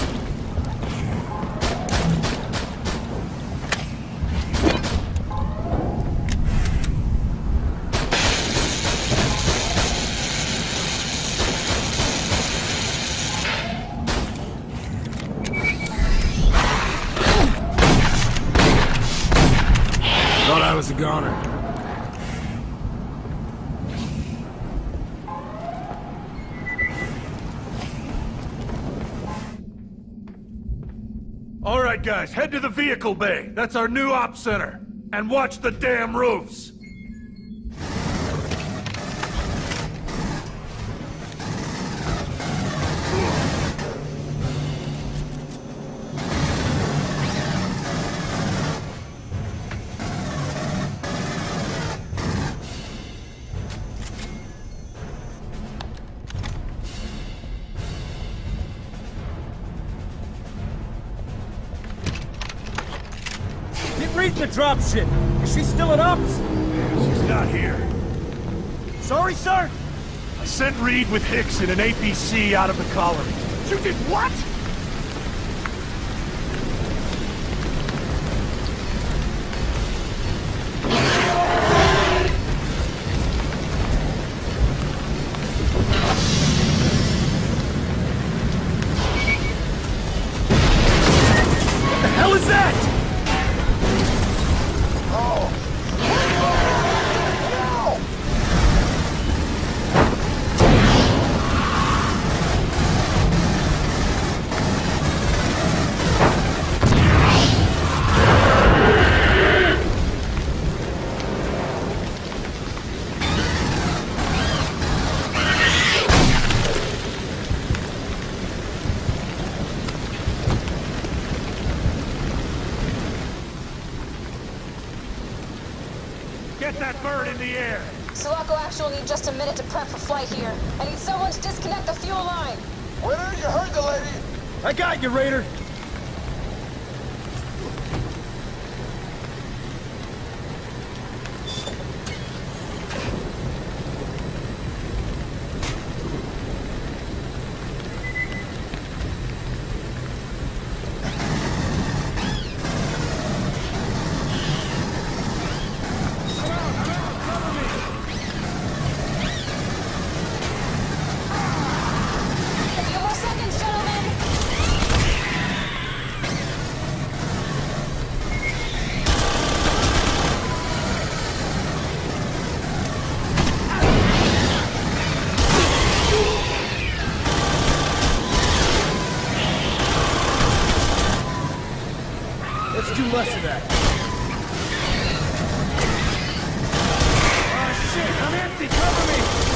Thought I was a goner. All right, guys, head to the vehicle bay. That's our new ops center. And watch the damn roofs. Read the dropship. Is she still at ops? She's not here. Sorry, sir? I sent Reed with Hicks and an A P C out of the colony. You did what? What the hell is that? Get that bird in the air! Sulaco Actual need just a minute to prep for flight here. I need someone to disconnect the fuel line. Winter, you heard the lady! I got you, Raider! Let's do less of that. Oh, shit! I'm empty! Cover me!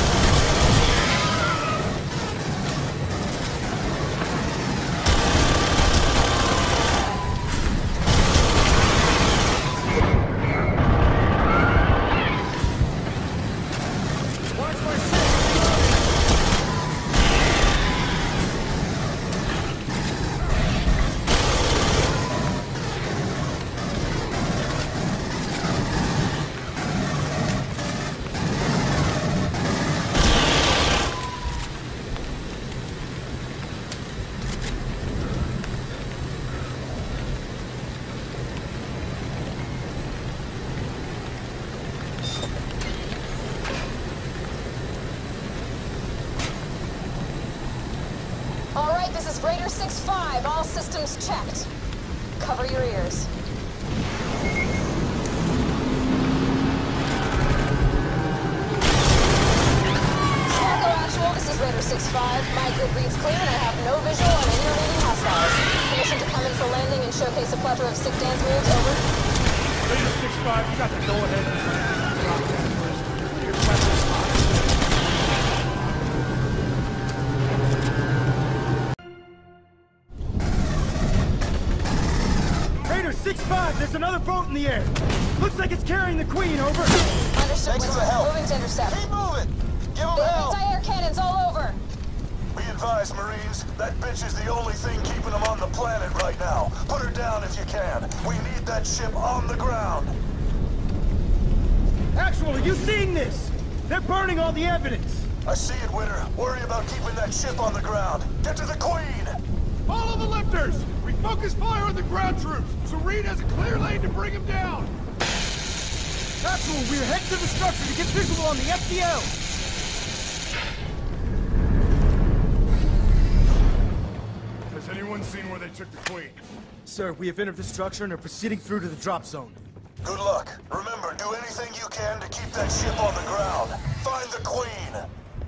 This is Raider six five, all systems checked. Cover your ears. Sulaco Actual, this is Raider six five. My grid reads clear and I have no visual on any showcase a plethora of sick dance moves, over. Raider six five, you got the go-ahead. Drop that first. Your weapon spot. Raider six five, there's another boat in the air. Looks like it's carrying the Queen, over. Understood, Thanks for the help. moving to intercept. Keep moving! Give them They have help! anti-air cannons all over. Be advised, Marines, that bitch is the only thing keeping them on the planet right now. Put her down if you can. We need that ship on the ground. Actual, are you seeing this? They're burning all the evidence. I see it, Winter. Worry about keeping that ship on the ground. Get to the Queen! Follow the lifters! We focus fire on the ground troops, so Reed has a clear lane to bring them down! Actual, we're heading to the structure to get visual on the F T L! Has anyone seen where they took the Queen? Sir, we have entered the structure and are proceeding through to the drop zone. Good luck. Remember, do anything you can to keep that ship on the ground. Find the Queen!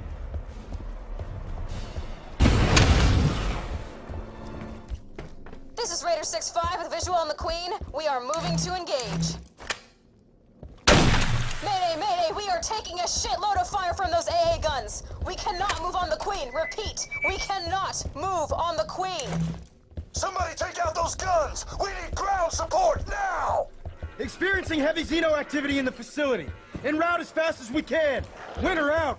This is Raider six five with visual on the Queen. We are moving to engage. Mayday, mayday, we are taking a shitload of fire from those A A guns. We cannot move on the Queen. Repeat, we cannot move on the Queen. Somebody take out those guns! We need ground support now! Experiencing heavy Xeno activity in the facility. En route as fast as we can. Winter out!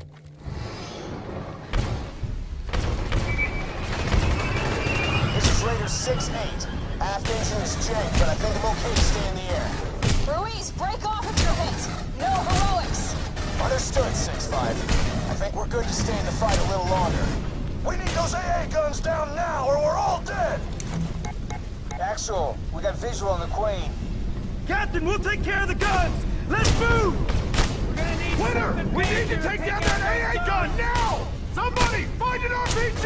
This is Raider six eight. Aft engine is janked, but I think I'm okay to stay in the air. Ruiz, break off if you're hit. No heroics. Understood, six five. I think we're good to stay in the fight a little longer. We need those A A guns down now, or we're all dead! Actual, we got visual on the Queen. Captain, we'll take care of the guns! Let's move! We're gonna need Winter! We need to take down that A A gun now! Somebody, find an R P G!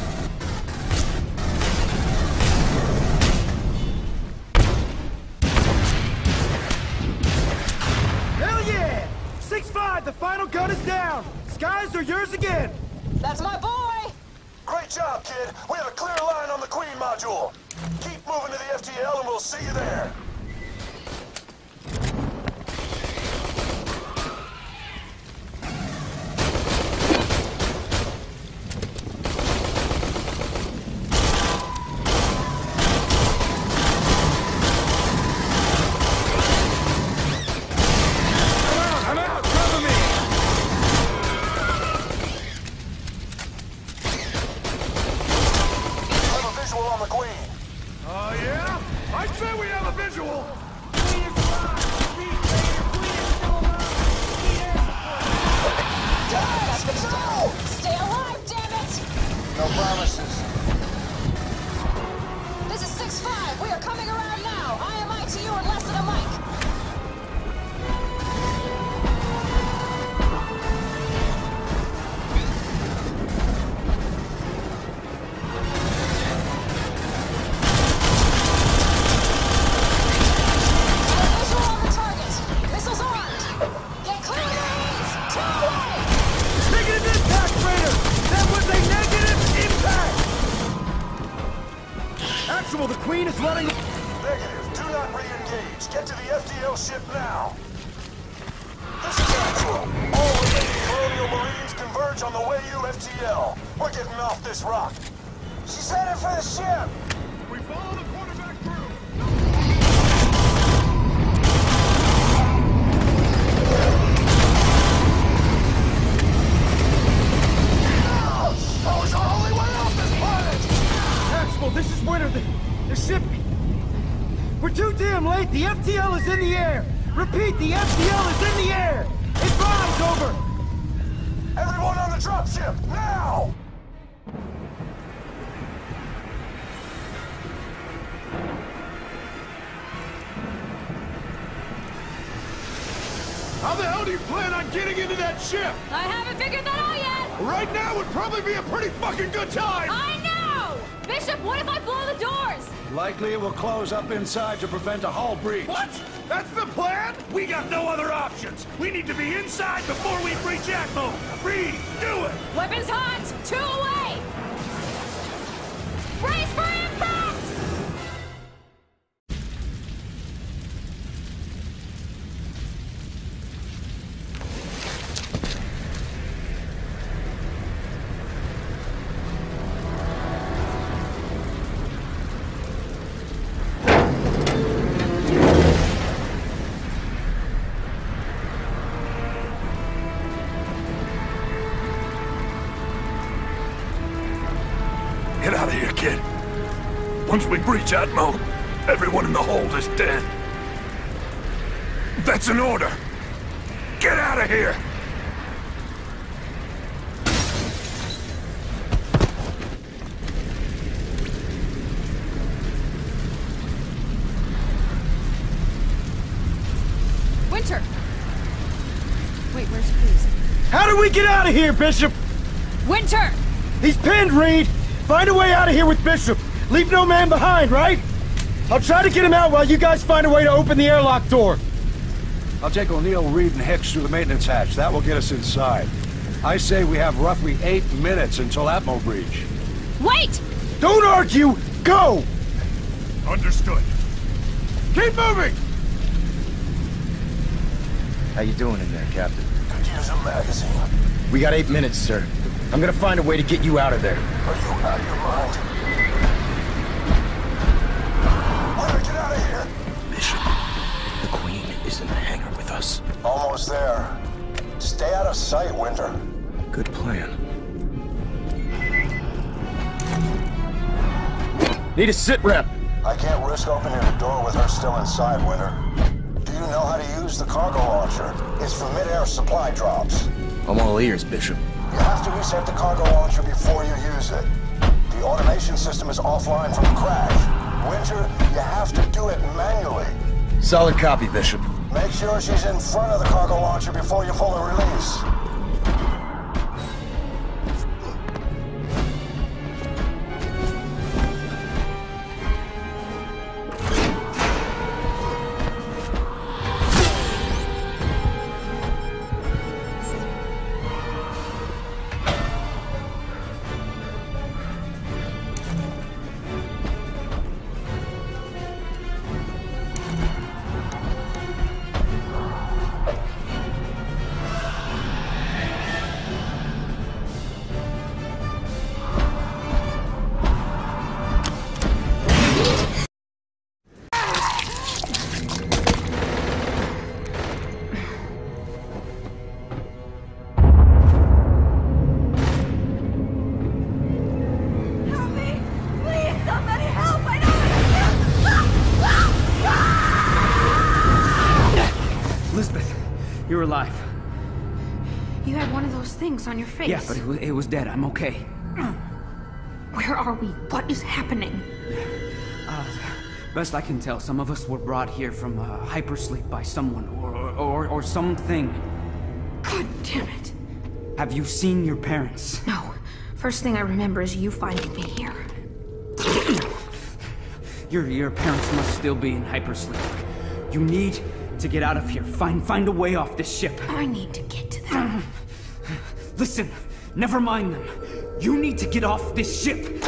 Hell yeah! six five, the final gun is down! Skies are yours again! That's my boy! Great job, kid! We have a clear line on the Queen module! Keep moving to the F T L and we'll see you there! The Queen is running... Negative. Do not re-engage. Get to the F T L ship now. This is actual. All remaining Colonial Marines converge on the Wayu F T L. We're getting off this rock. She's headed for the ship. We follow the quarterback through. That was our only way off this planet! Maxwell, this is Winter. The, the ship... We're too damn late. The F T L is in the air. Repeat, the F T L is in the air. Advise, over. Everyone on the dropship, now! How the hell do you plan on getting into that ship? I haven't figured that out yet! Right now would probably be a pretty fucking good time! I know! Bishop, what if I blow the doors? Likely it will close up inside to prevent a hull breach. What? That's the plan? We got no other options! We need to be inside before we breach Atmo! Reed, do it! Weapons hot! Two away! Brace for impact! Get out of here, kid. Once we breach Atmo, everyone in the hold is dead. That's an order. Get out of here! Winter! Wait, where's Cruz? How do we get out of here, Bishop? Winter! He's pinned, Reed! Find a way out of here with Bishop! Leave no man behind, right? I'll try to get him out while you guys find a way to open the airlock door. I'll take O'Neill, Reed, and Hicks through the maintenance hatch. That will get us inside. I say we have roughly eight minutes until Atmo breach. Wait! Don't argue! Go! Understood. Keep moving! How you doing in there, Captain? Could use a magazine. We got eight minutes, sir. I'm gonna find a way to get you out of there. Are you out of your mind? Winter, get out of here! Bishop, the Queen is in the hangar with us. Almost there. Stay out of sight, Winter. Good plan. Need a sit rep. I can't risk opening the door with her still inside, Winter. Do you know how to use the cargo launcher? It's for mid-air supply drops. I'm all ears, Bishop. You have to reset the cargo launcher before you use it. The automation system is offline from the crash. Winter, you have to do it manually. Solid copy, Bishop. Make sure she's in front of the cargo launcher before you pull the release. You're alive. You had one of those things on your face. Yeah, but it was, it was dead. I'm okay. Where are we? What is happening? Uh, best I can tell, some of us were brought here from uh, hypersleep by someone or, or, or something. God damn it. Have you seen your parents? No. First thing I remember is you finding me here. Your, your parents must still be in hypersleep. You need to get out of here. Find, find a way off this ship. I need to get to them. Listen, never mind them. You need to get off this ship.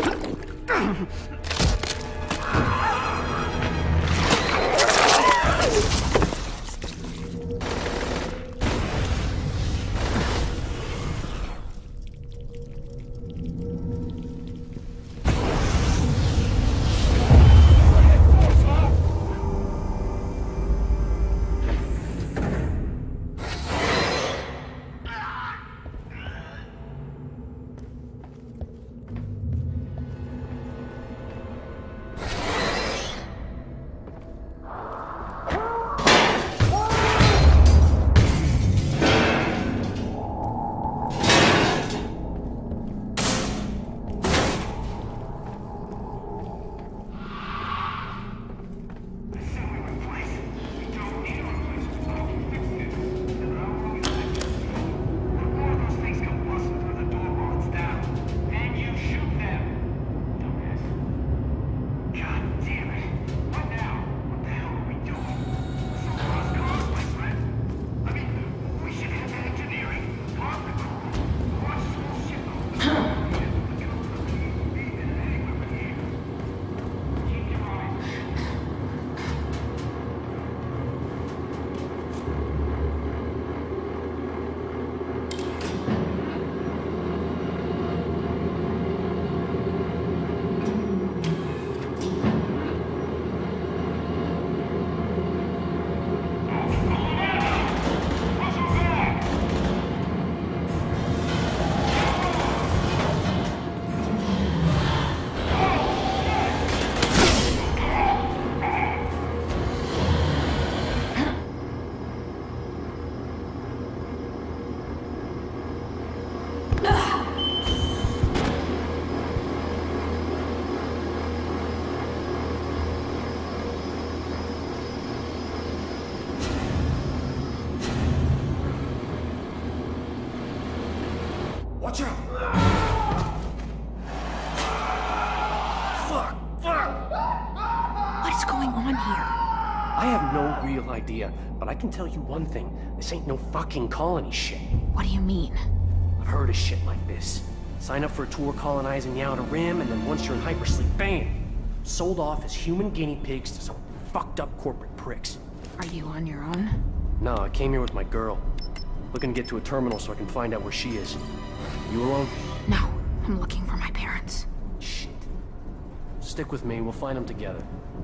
on here? I have no real idea, but I can tell you one thing. This ain't no fucking colony shit. What do you mean? I've heard of shit like this. Sign up for a tour colonizing the Outer Rim, and then once you're in hypersleep, bam! Sold off as human guinea pigs to some fucked up corporate pricks. Are you on your own? No, I came here with my girl. Looking to get to a terminal so I can find out where she is. You alone? No, I'm looking for my parents. Shit. Stick with me, we'll find them together.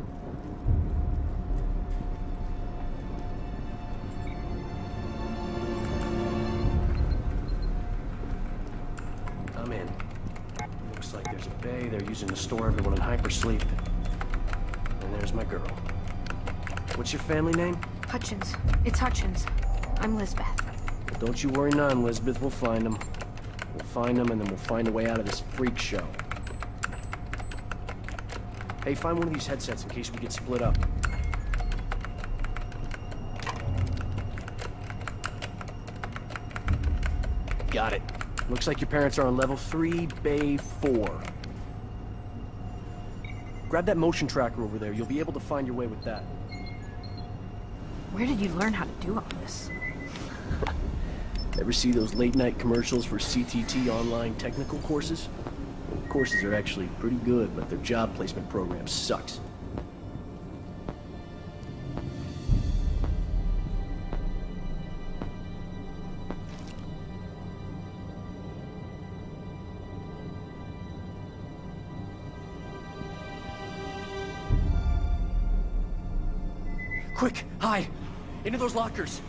I'm in. Looks like there's a bay they're using to store everyone in hypersleep. And there's my girl. What's your family name? Hutchins. It's Hutchins. I'm Lisbeth. Well, don't you worry none, Lisbeth. We'll find them. We'll find them, and then we'll find a way out of this freak show. Hey, find one of these headsets in case we get split up. Got it. Looks like your parents are on level three, bay four. Grab that motion tracker over there. You'll be able to find your way with that. Where did you learn how to do all this? Ever see those late-night commercials for C T T online technical courses? Well, the courses are actually pretty good, but their job placement program sucks. Quick, hide! Into those lockers!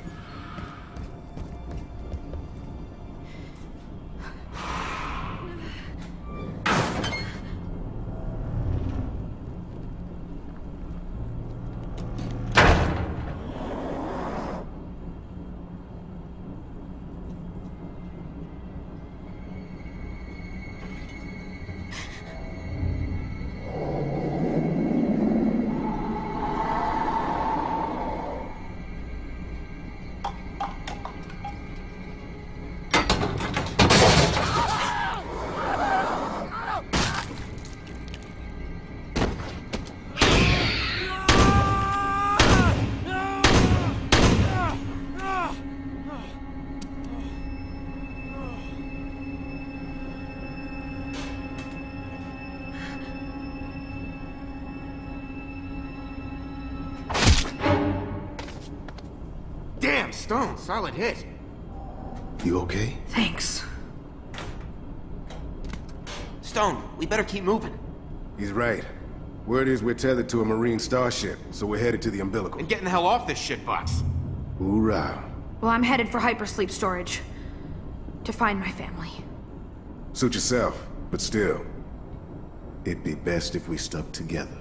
Stone, solid hit. You okay? Thanks. Stone, we better keep moving. He's right. Word is we're tethered to a Marine starship, so we're headed to the umbilical. And getting the hell off this shitbox. Hoorah. Well, I'm headed for hypersleep storage. To find my family. Suit yourself, but still. It'd be best if we stuck together.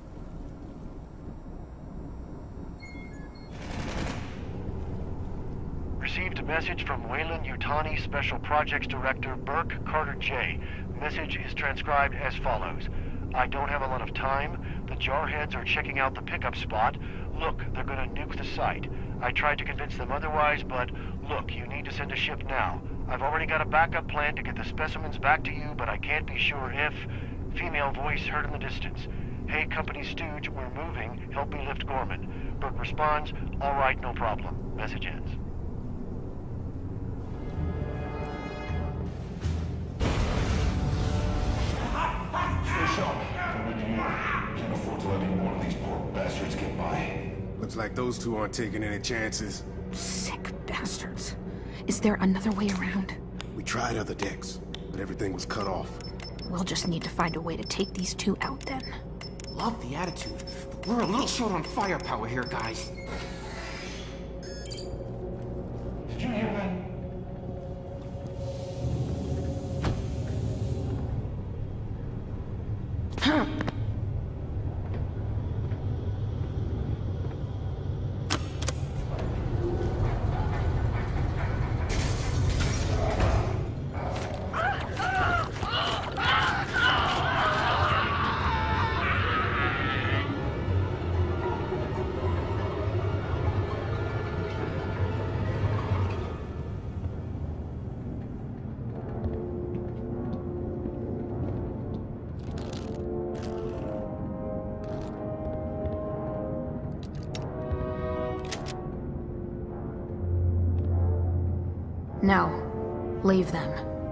Received a message from Wayland Yutani, Special Projects Director Burke Carter J. Message is transcribed as follows. I don't have a lot of time. The jarheads are checking out the pickup spot. Look, they're gonna nuke the site. I tried to convince them otherwise, but look, you need to send a ship now. I've already got a backup plan to get the specimens back to you, but I can't be sure if... Female voice heard in the distance. Hey, Company Stooge, we're moving. Help me lift Gorman. Burke responds, all right, no problem. Message ends. Can't afford to let any more of these poor bastards get by. Looks like those two aren't taking any chances. Sick bastards. Is there another way around? We tried other decks, but everything was cut off. We'll just need to find a way to take these two out then. Love the attitude, but we're a little short on firepower here, guys. Did you hear that? No. Leave them.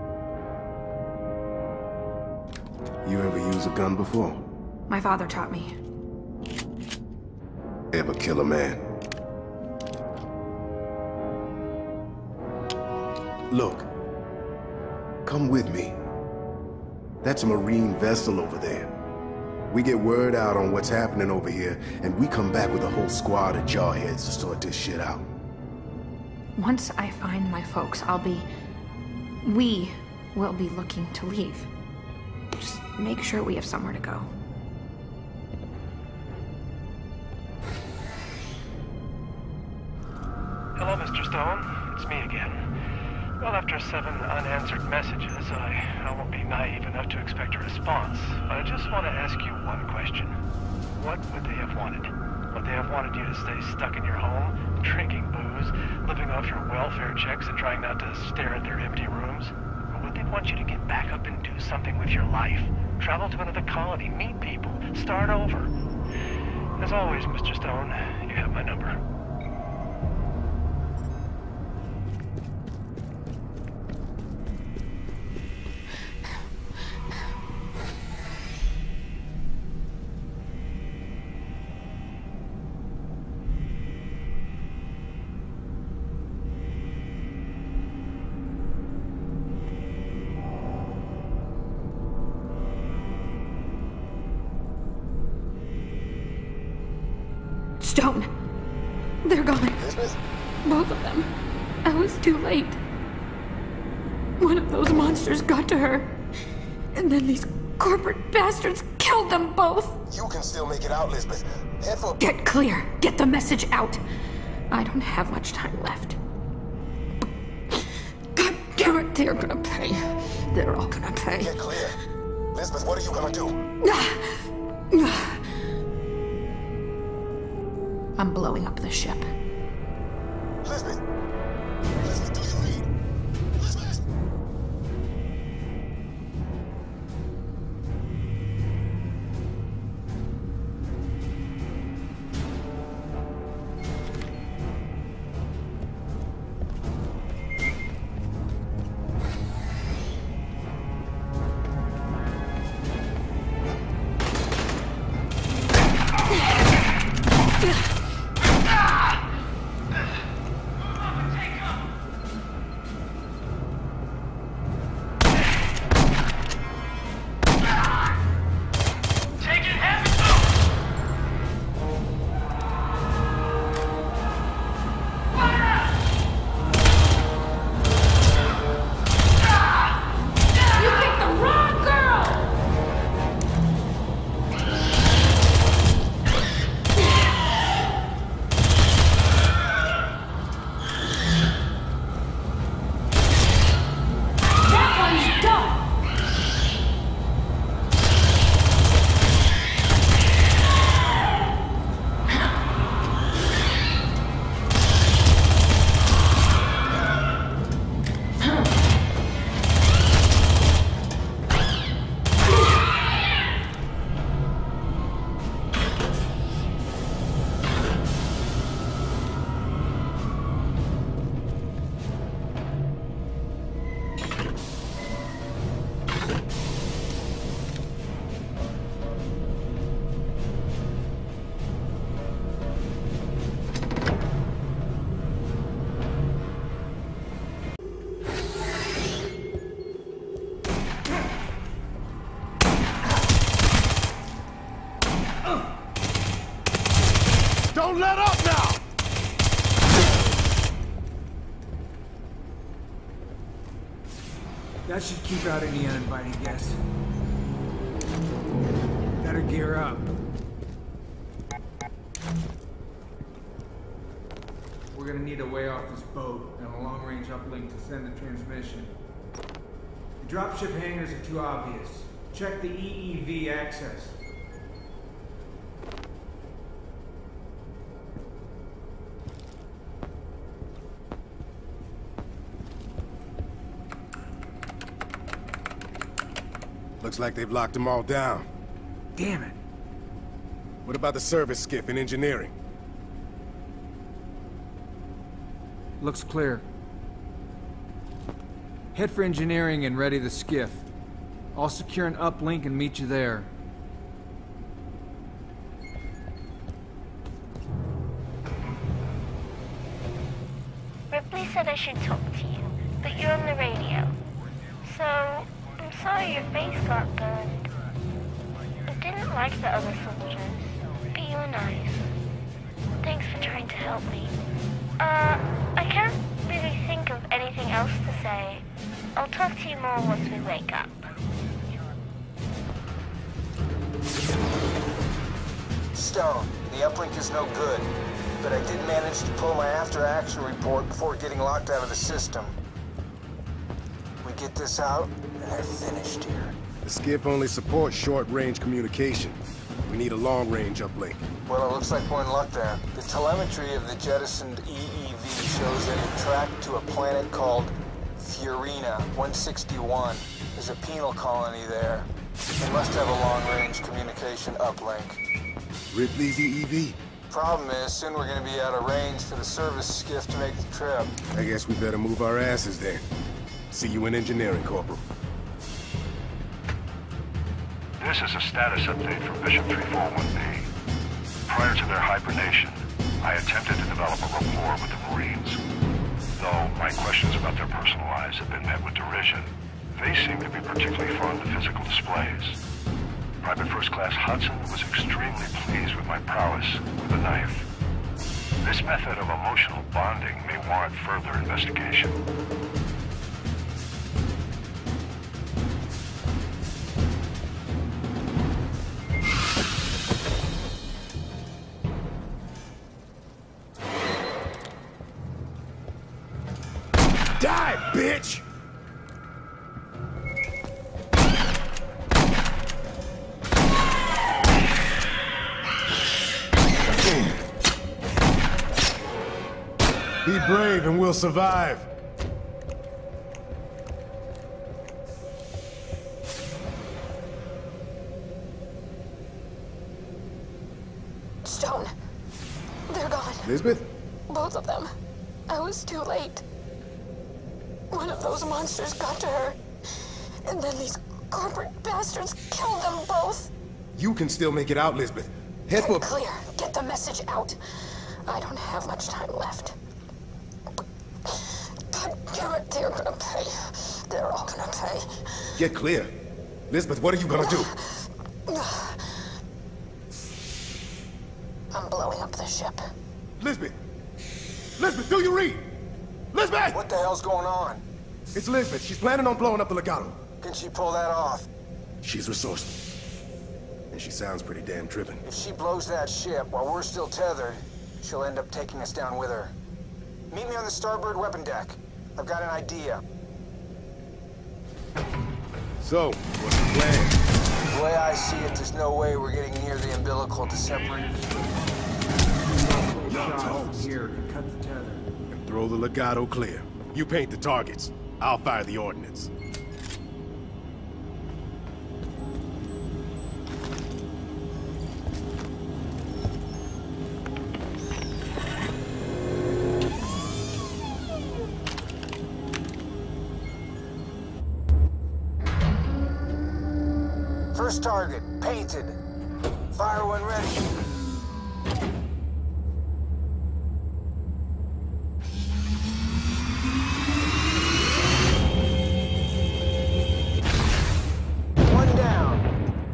You ever used a gun before? My father taught me. Ever kill a man? Look. Come with me. That's a Marine vessel over there. We get word out on what's happening over here, and we come back with a whole squad of jawheads to sort this shit out. Once I find my folks, I'll be... We will be looking to leave. Just make sure we have somewhere to go. Hello, Mister Stone. It's me again. Well, after seven unanswered messages, I, I won't be naive enough to expect a response. But I just want to ask you one question. What would they have wanted? Would they have wanted you to stay stuck in your home, drinking booze, living off your welfare checks and trying not to stare at their empty rooms? Or would they want you to get back up and do something with your life? Travel to another colony, meet people, start over? As always, Mister Stone, you have my number. Stone. They're gone. Both of them. I was too late. One of those monsters got to her. And then these corporate bastards killed them both. You can still make it out, Lisbeth. Head for... Get clear. Get the message out. I don't have much time left. God damn it, they're gonna pay. They're all gonna pay. Get clear. Lisbeth, what are you gonna do? I'm blowing up the ship. Lisbeth! Lisbeth, do you read? Lisbeth! Don't let up now! That should keep out any uninvited guests. Better gear up. We're gonna need a way off this boat and a long-range uplink to send the transmission. The dropship hangars are too obvious. Check the E E V access. Looks like they've locked them all down. Damn it. What about the service skiff and engineering? Looks clear. Head for engineering and ready the skiff. I'll secure an uplink and meet you there. Ripley said I should talk to you, but you're on the radio. So, I'm sorry your face got burned. I didn't like the other soldiers, but you were nice. Thanks for trying to help me. Uh, I can't really think of anything else to say. I'll talk to you more once we wake up. Stone, the uplink is no good, but I did manage to pull my after-action report before getting locked out of the system. We get this out, and they're finished here. The skiff only supports short-range communication. We need a long-range uplink. Well, it looks like we're in luck there. The telemetry of the jettisoned E E V shows that it tracked to a planet called Fiorina one sixty-one. There's a penal colony there. They must have a long-range communication uplink. Ripley's E E V? Problem is, soon we're gonna be out of range for the service skiff to make the trip. I guess we better move our asses then. See you in engineering, Corporal. This is a status update from Bishop three forty-one B. Prior to their hibernation, I attempted to develop a rapport with the Marines. Though my questions about their personal lives have been met with derision, they seem to be particularly fond of physical displays. Private First Class Hudson was extremely pleased with my prowess with a knife. This method of emotional bonding may warrant further investigation. Die, bitch! Be brave and we'll survive. Stone. They're gone. Elizabeth? Both of them. I was too late. One of those monsters got to her. And then these corporate bastards killed them both. You can still make it out, Lisbeth. Head for... Clear. Get the message out. I don't have much time left. God damn it, they're gonna pay. They're all gonna pay. Get clear. Lisbeth, what are you gonna do? I'm blowing up the ship. Lisbeth! Lisbeth, do you read? Lisbeth! What the hell's going on? It's Lisbeth. She's planning on blowing up the Legato. Can she pull that off? She's resourceful. And she sounds pretty damn driven. If she blows that ship while we're still tethered, she'll end up taking us down with her. Meet me on the starboard weapon deck. I've got an idea. So, what's the plan? The way I see it, there's no way we're getting near the umbilical to separate us. Here, cut the tether. And throw the Legato clear. You paint the targets. I'll fire the ordnance. First target, painted. Fire when ready. One down.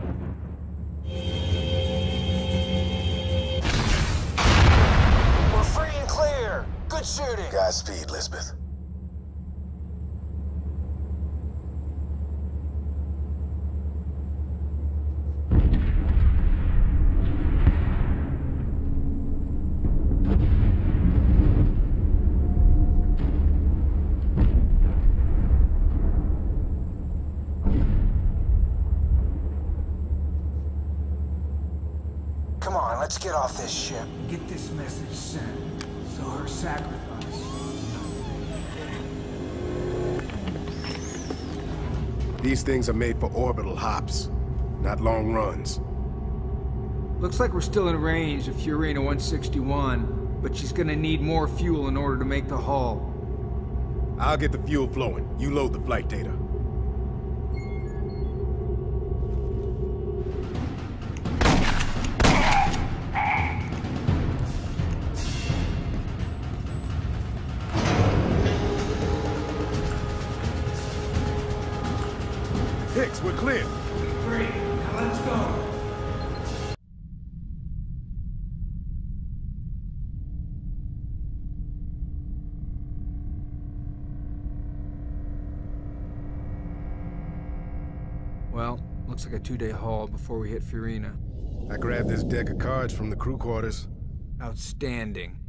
We're free and clear. Good shooting. Godspeed, Lisbeth. Come on, let's get off this ship. Get this message sent. So her sacrifice. These things are made for orbital hops, not long runs. Looks like we're still in range of Fiorina one sixty-one, but she's gonna need more fuel in order to make the hull. I'll get the fuel flowing. You load the flight data. Hicks, we're clear. Great. Now let's go. Well, looks like a two-day haul before we hit Fiorina. I grabbed this deck of cards from the crew quarters. Outstanding.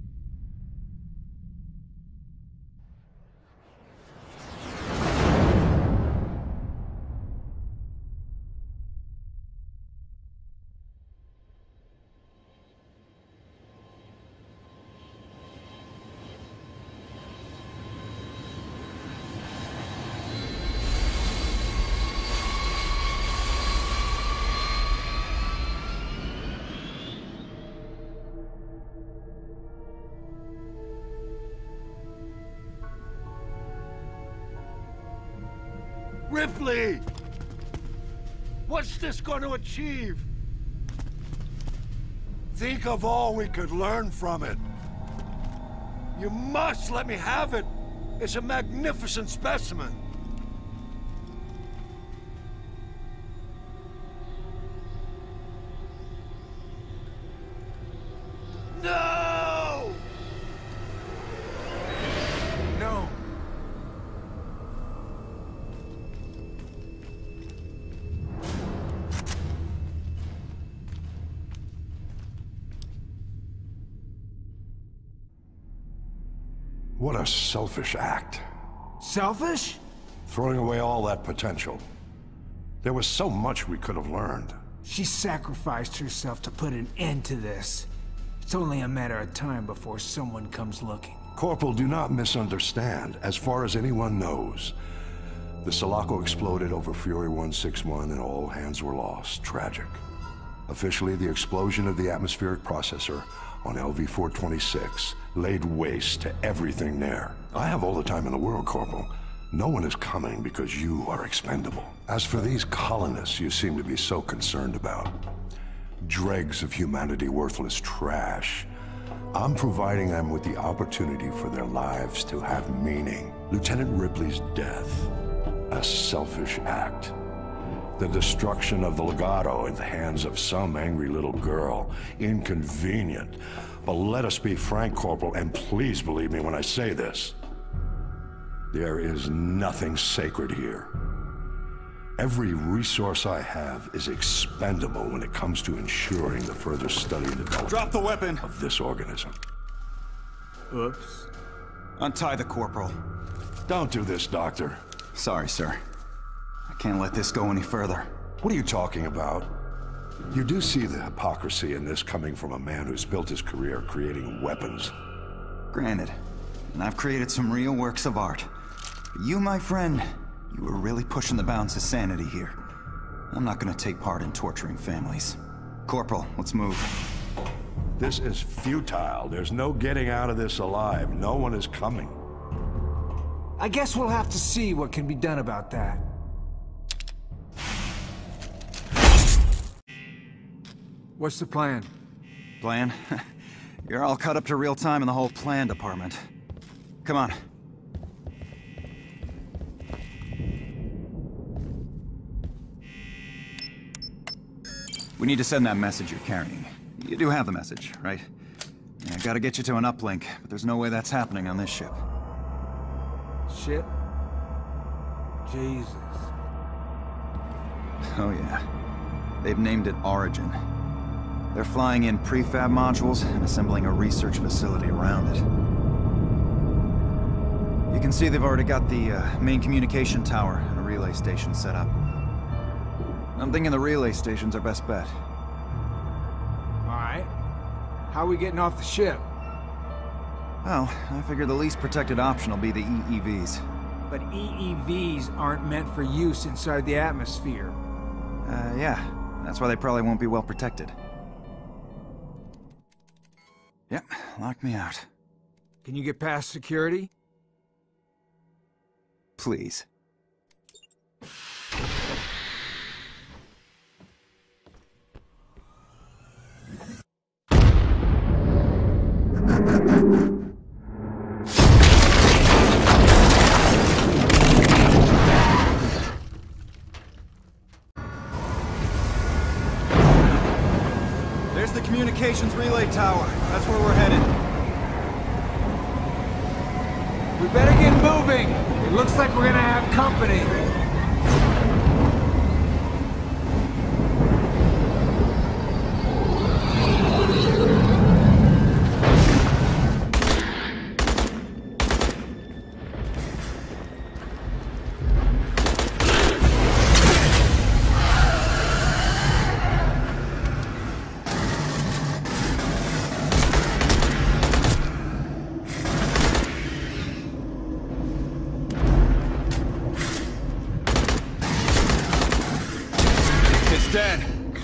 Ripley! What's this going to achieve? Think of all we could learn from it. You must let me have it. It's a magnificent specimen. No! No. What a selfish act. Selfish? Throwing away all that potential. There was so much we could have learned. She sacrificed herself to put an end to this. It's only a matter of time before someone comes looking. Corporal, do not misunderstand. As far as anyone knows, the Sulaco exploded over Fury one sixty-one and all hands were lost. Tragic. Officially, the explosion of the atmospheric processor on L V four twenty-six laid waste to everything there. I have all the time in the world, Corporal. No one is coming because you are expendable. As for these colonists you seem to be so concerned about, dregs of humanity, worthless trash, I'm providing them with the opportunity for their lives to have meaning. Lieutenant Ripley's death, a selfish act. The destruction of the Legato in the hands of some angry little girl, inconvenient. But let us be frank, Corporal, and please believe me when I say this. There is nothing sacred here. Every resource I have is expendable when it comes to ensuring the further study and development Drop the weapon. of this organism. Oops. Untie the corporal. Don't do this, Doctor. Sorry, sir. I can't let this go any further. What are you talking about? You do see the hypocrisy in this coming from a man who's built his career creating weapons. Granted. And I've created some real works of art. But you, my friend, you were really pushing the bounds of sanity here. I'm not gonna take part in torturing families. Corporal, let's move. This is futile. There's no getting out of this alive. No one is coming. I guess we'll have to see what can be done about that. What's the plan? Plan? You're all caught up to real time in the whole plan department. Come on. We need to send that message you're carrying. You do have the message, right? I gotta get you to an uplink, but there's no way that's happening on this ship. Ship? Jesus. Oh yeah. They've named it Origin. They're flying in prefab modules and assembling a research facility around it. You can see they've already got the uh, main communication tower and a relay station set up. I'm thinking the relay station's our best bet. Alright. How are we getting off the ship? Well, I figure the least protected option will be the E E Vs. But E E Vs aren't meant for use inside the atmosphere. Uh, yeah. That's why they probably won't be well protected. Yep, lock me out. Can you get past security? Please. There's the communications relay tower. That's where we're headed. We better get moving. It looks like we're gonna have company. Dead.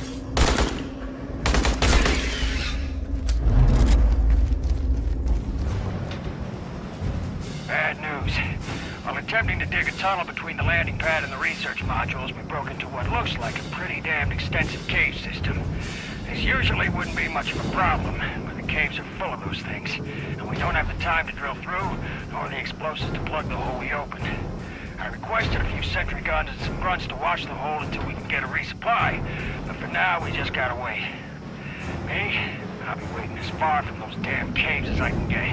Bad news. While attempting to dig a tunnel between the landing pad and the research modules, we broke into what looks like a pretty damned extensive cave system. This usually wouldn't be much of a problem, but the caves are full of those things, and we don't have the time to drill through, nor the explosives to plug the hole we opened. I requested a few sentry guns and some grunts to watch the hole until we can get a resupply, but for now we just gotta wait. Me, I'll be waiting as far from those damn caves as I can get.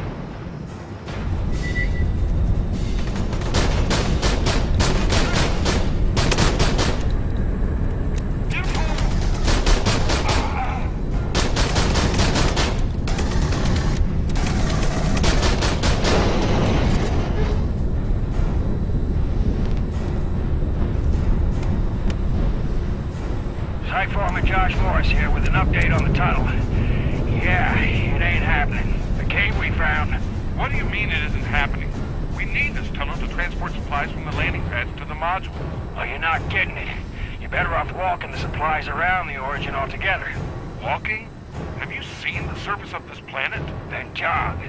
Here with an update on the tunnel. Yeah, it ain't happening. The cave we found... What do you mean it isn't happening? We need this tunnel to transport supplies from the landing pads to the module. Oh, you're not getting it. You're better off walking the supplies around the origin altogether. Walking? Have you seen the surface of this planet? Then jog.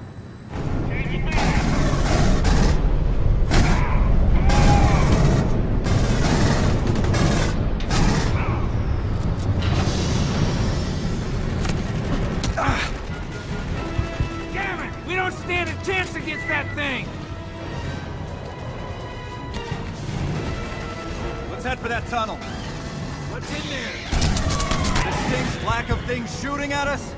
We don't stand a chance against that thing! Let's head for that tunnel. What's in there? This thing's lack of things shooting at us?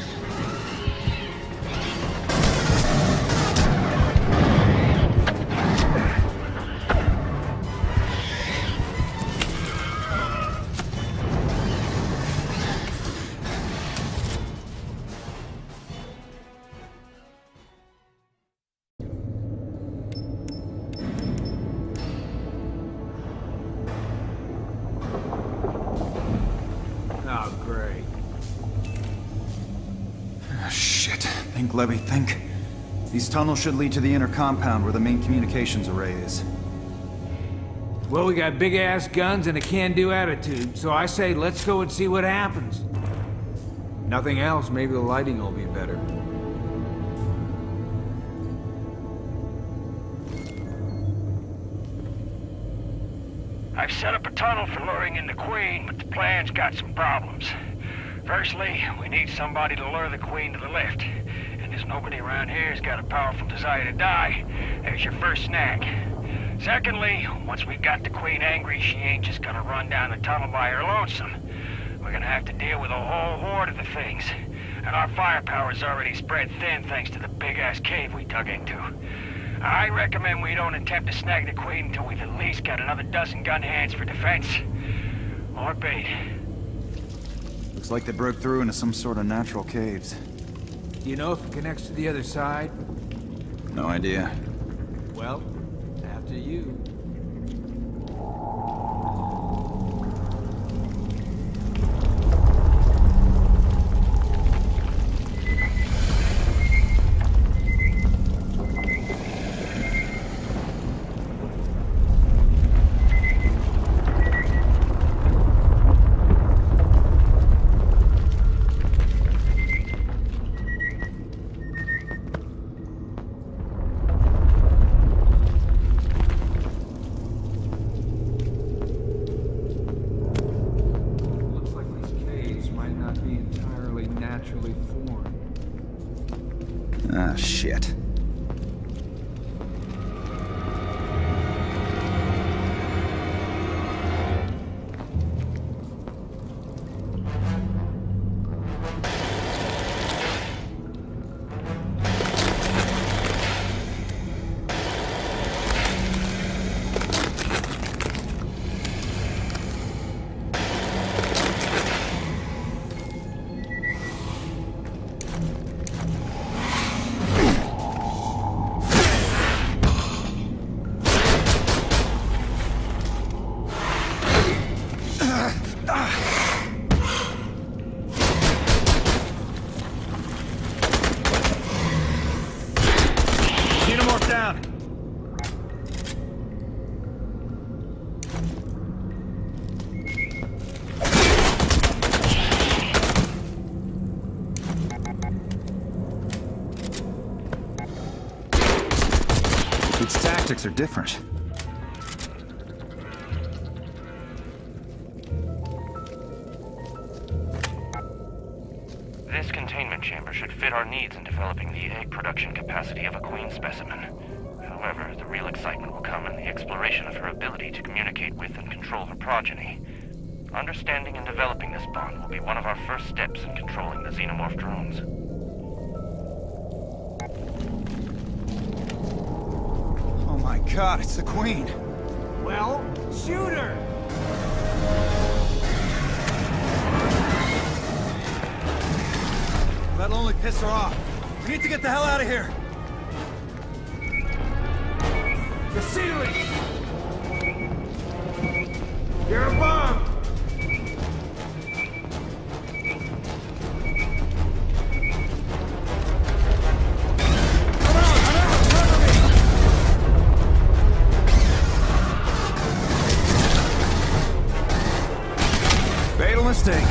Think, Levy, think. These tunnels should lead to the inner compound where the main communications array is. Well, we got big-ass guns and a can-do attitude, so I say let's go and see what happens. Nothing else, maybe the lighting will be better. I've set up a tunnel for luring in the Queen, but the plan's got some problems. Firstly, we need somebody to lure the Queen to the lift. And there's nobody around here who's got a powerful desire to die. There's your first snag. Secondly, once we've got the Queen angry, she ain't just gonna run down the tunnel by her lonesome. We're gonna have to deal with a whole horde of the things. And our firepower's already spread thin thanks to the big-ass cave we dug into. I recommend we don't attempt to snag the Queen until we've at least got another dozen gun hands for defense. Or bait. Looks like they broke through into some sort of natural caves. Do you know if it connects to the other side? No idea. Well, after you. naturally formed. Ah, shit. Its tactics are different. This containment chamber should fit our needs in developing the egg production capacity of a queen specimen. However, the real excitement will come in the exploration of her ability to communicate with and control her progeny. Understanding and developing this bond will be one of our first steps in controlling the xenomorph drones. Oh my god, it's the Queen! Well, shoot her! That'll only piss her off. We need to get the hell out of here! The ceiling! You're above! Fatal mistake.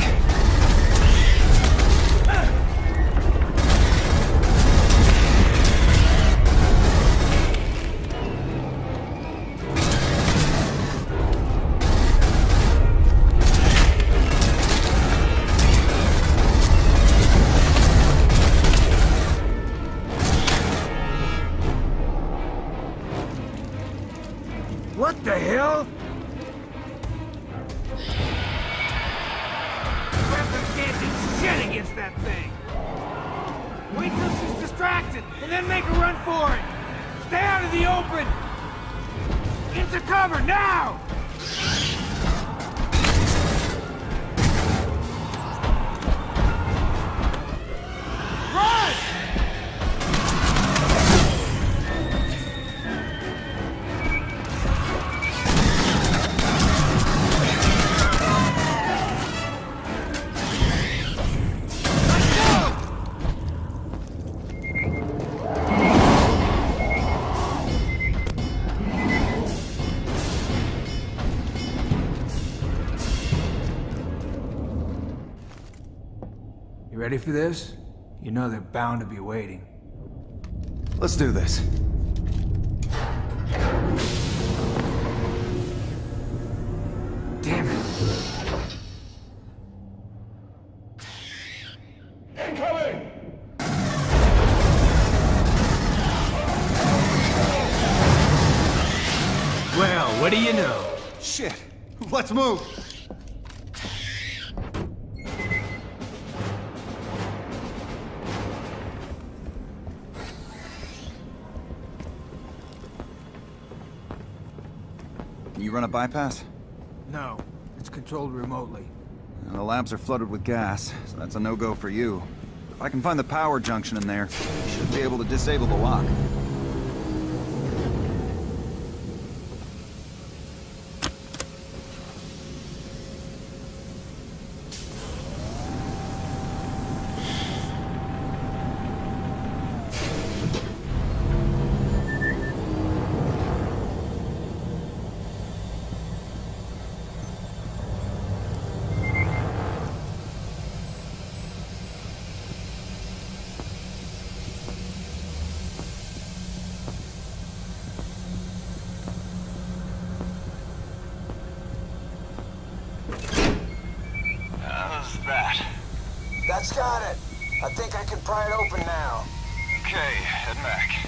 What the hell? Weapons can't do shit against that thing. Wait till she's distracted, and then make a run for it. Stay out of the open. Into cover, now! Run! You ready for this? You know they're bound to be waiting. Let's do this. Damn it. Incoming! Well, what do you know? Shit! Let's move! You run a bypass? No, it's controlled remotely. And the labs are flooded with gas, so that's a no-go for you. If I can find the power junction in there, I should be able to disable the lock. That's got it. I think I can pry it open now. Okay, head back.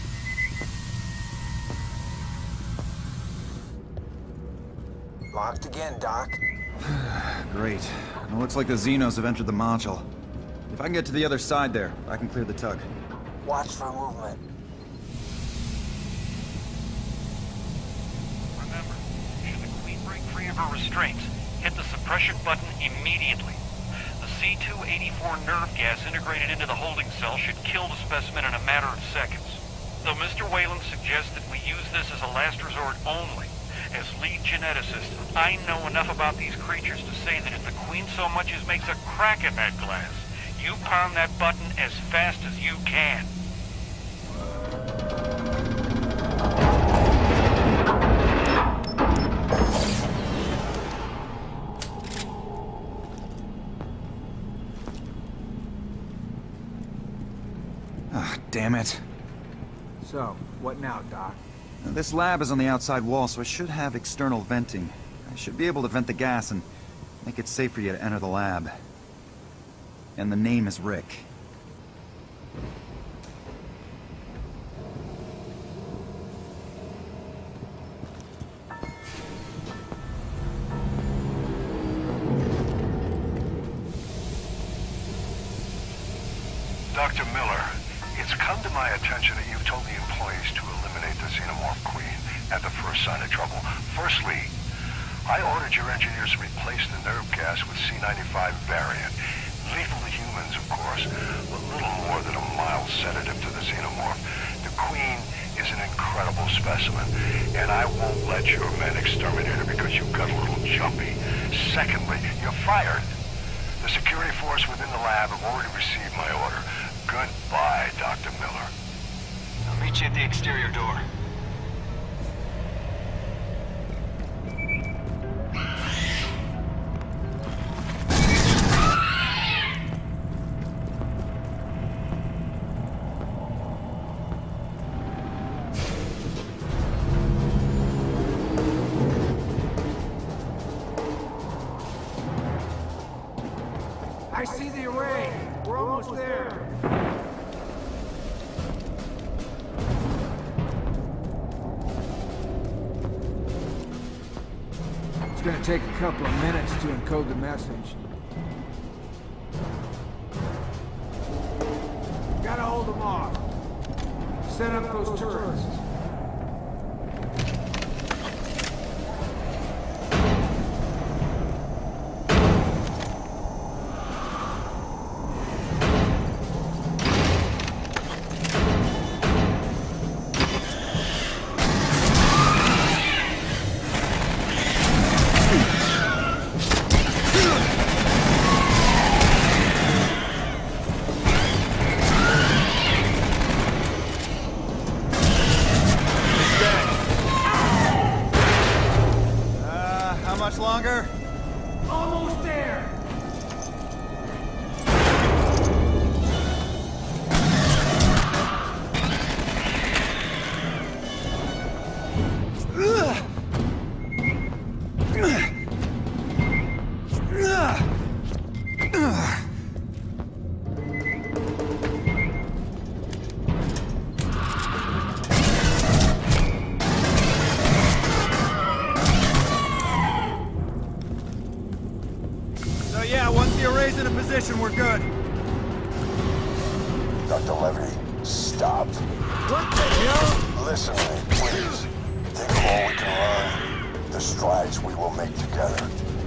Locked again, Doc. Great. It looks like the Xenos have entered the module. If I can get to the other side there, I can clear the tug. Watch for movement. Remember, should the Queen break free of her restraints, hit the suppression button immediately. The C two eighty-four nerve gas integrated into the holding cell should kill the specimen in a matter of seconds. Though Mister Wayland suggests that we use this as a last resort only, as lead geneticist, I know enough about these creatures to say that if the Queen so much as makes a crack in that glass, you pound that button as fast as you can. Ah, damn it. So, what now, Doc? Now, this lab is on the outside wall, so I should have external venting. I should be able to vent the gas and make it safe for you to enter the lab. And the name is Rick. Doctor Miller, it's come to my attention that you've told the employees to eliminate the Xenomorph Queen at the first sign of trouble. Firstly, I ordered your engineers to replace the nerve gas with C ninety-five variant. Lethal to humans, of course, but little more than a mild sedative to the Xenomorph. The Queen is an incredible specimen, and I won't let your men exterminate her because you got a little jumpy. Secondly, you're fired. The security force within the lab have already received my order. Goodbye, Doctor Miller. I'll meet you at the exterior door. I see the array. We're almost there. It's gonna take a couple of minutes to encode the message. Gotta hold them off. Set up those turrets. Longer? Almost there! In a position, we're good. Doctor Levy, stop. What the hell? Listen to me, please. Think of all we can learn, the strides we will make together.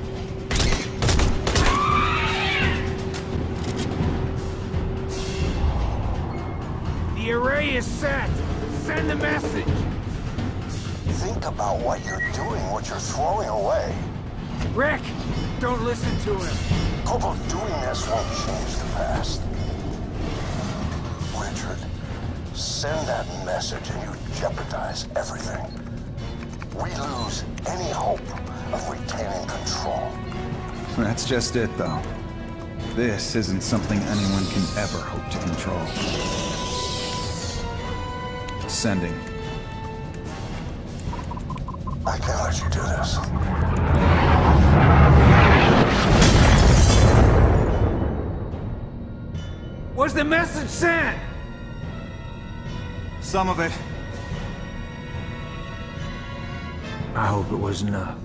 The array is set. Send the message. Think about what you're doing, what you're throwing away. Rick, don't listen to him. Corporal, doing this won't change the past. Richard, send that message and you jeopardize everything. We lose any hope of retaining control. That's just it, though. This isn't something anyone can ever hope to control. Sending. I can't let you do this. the message sent? Some of it. I hope it was enough.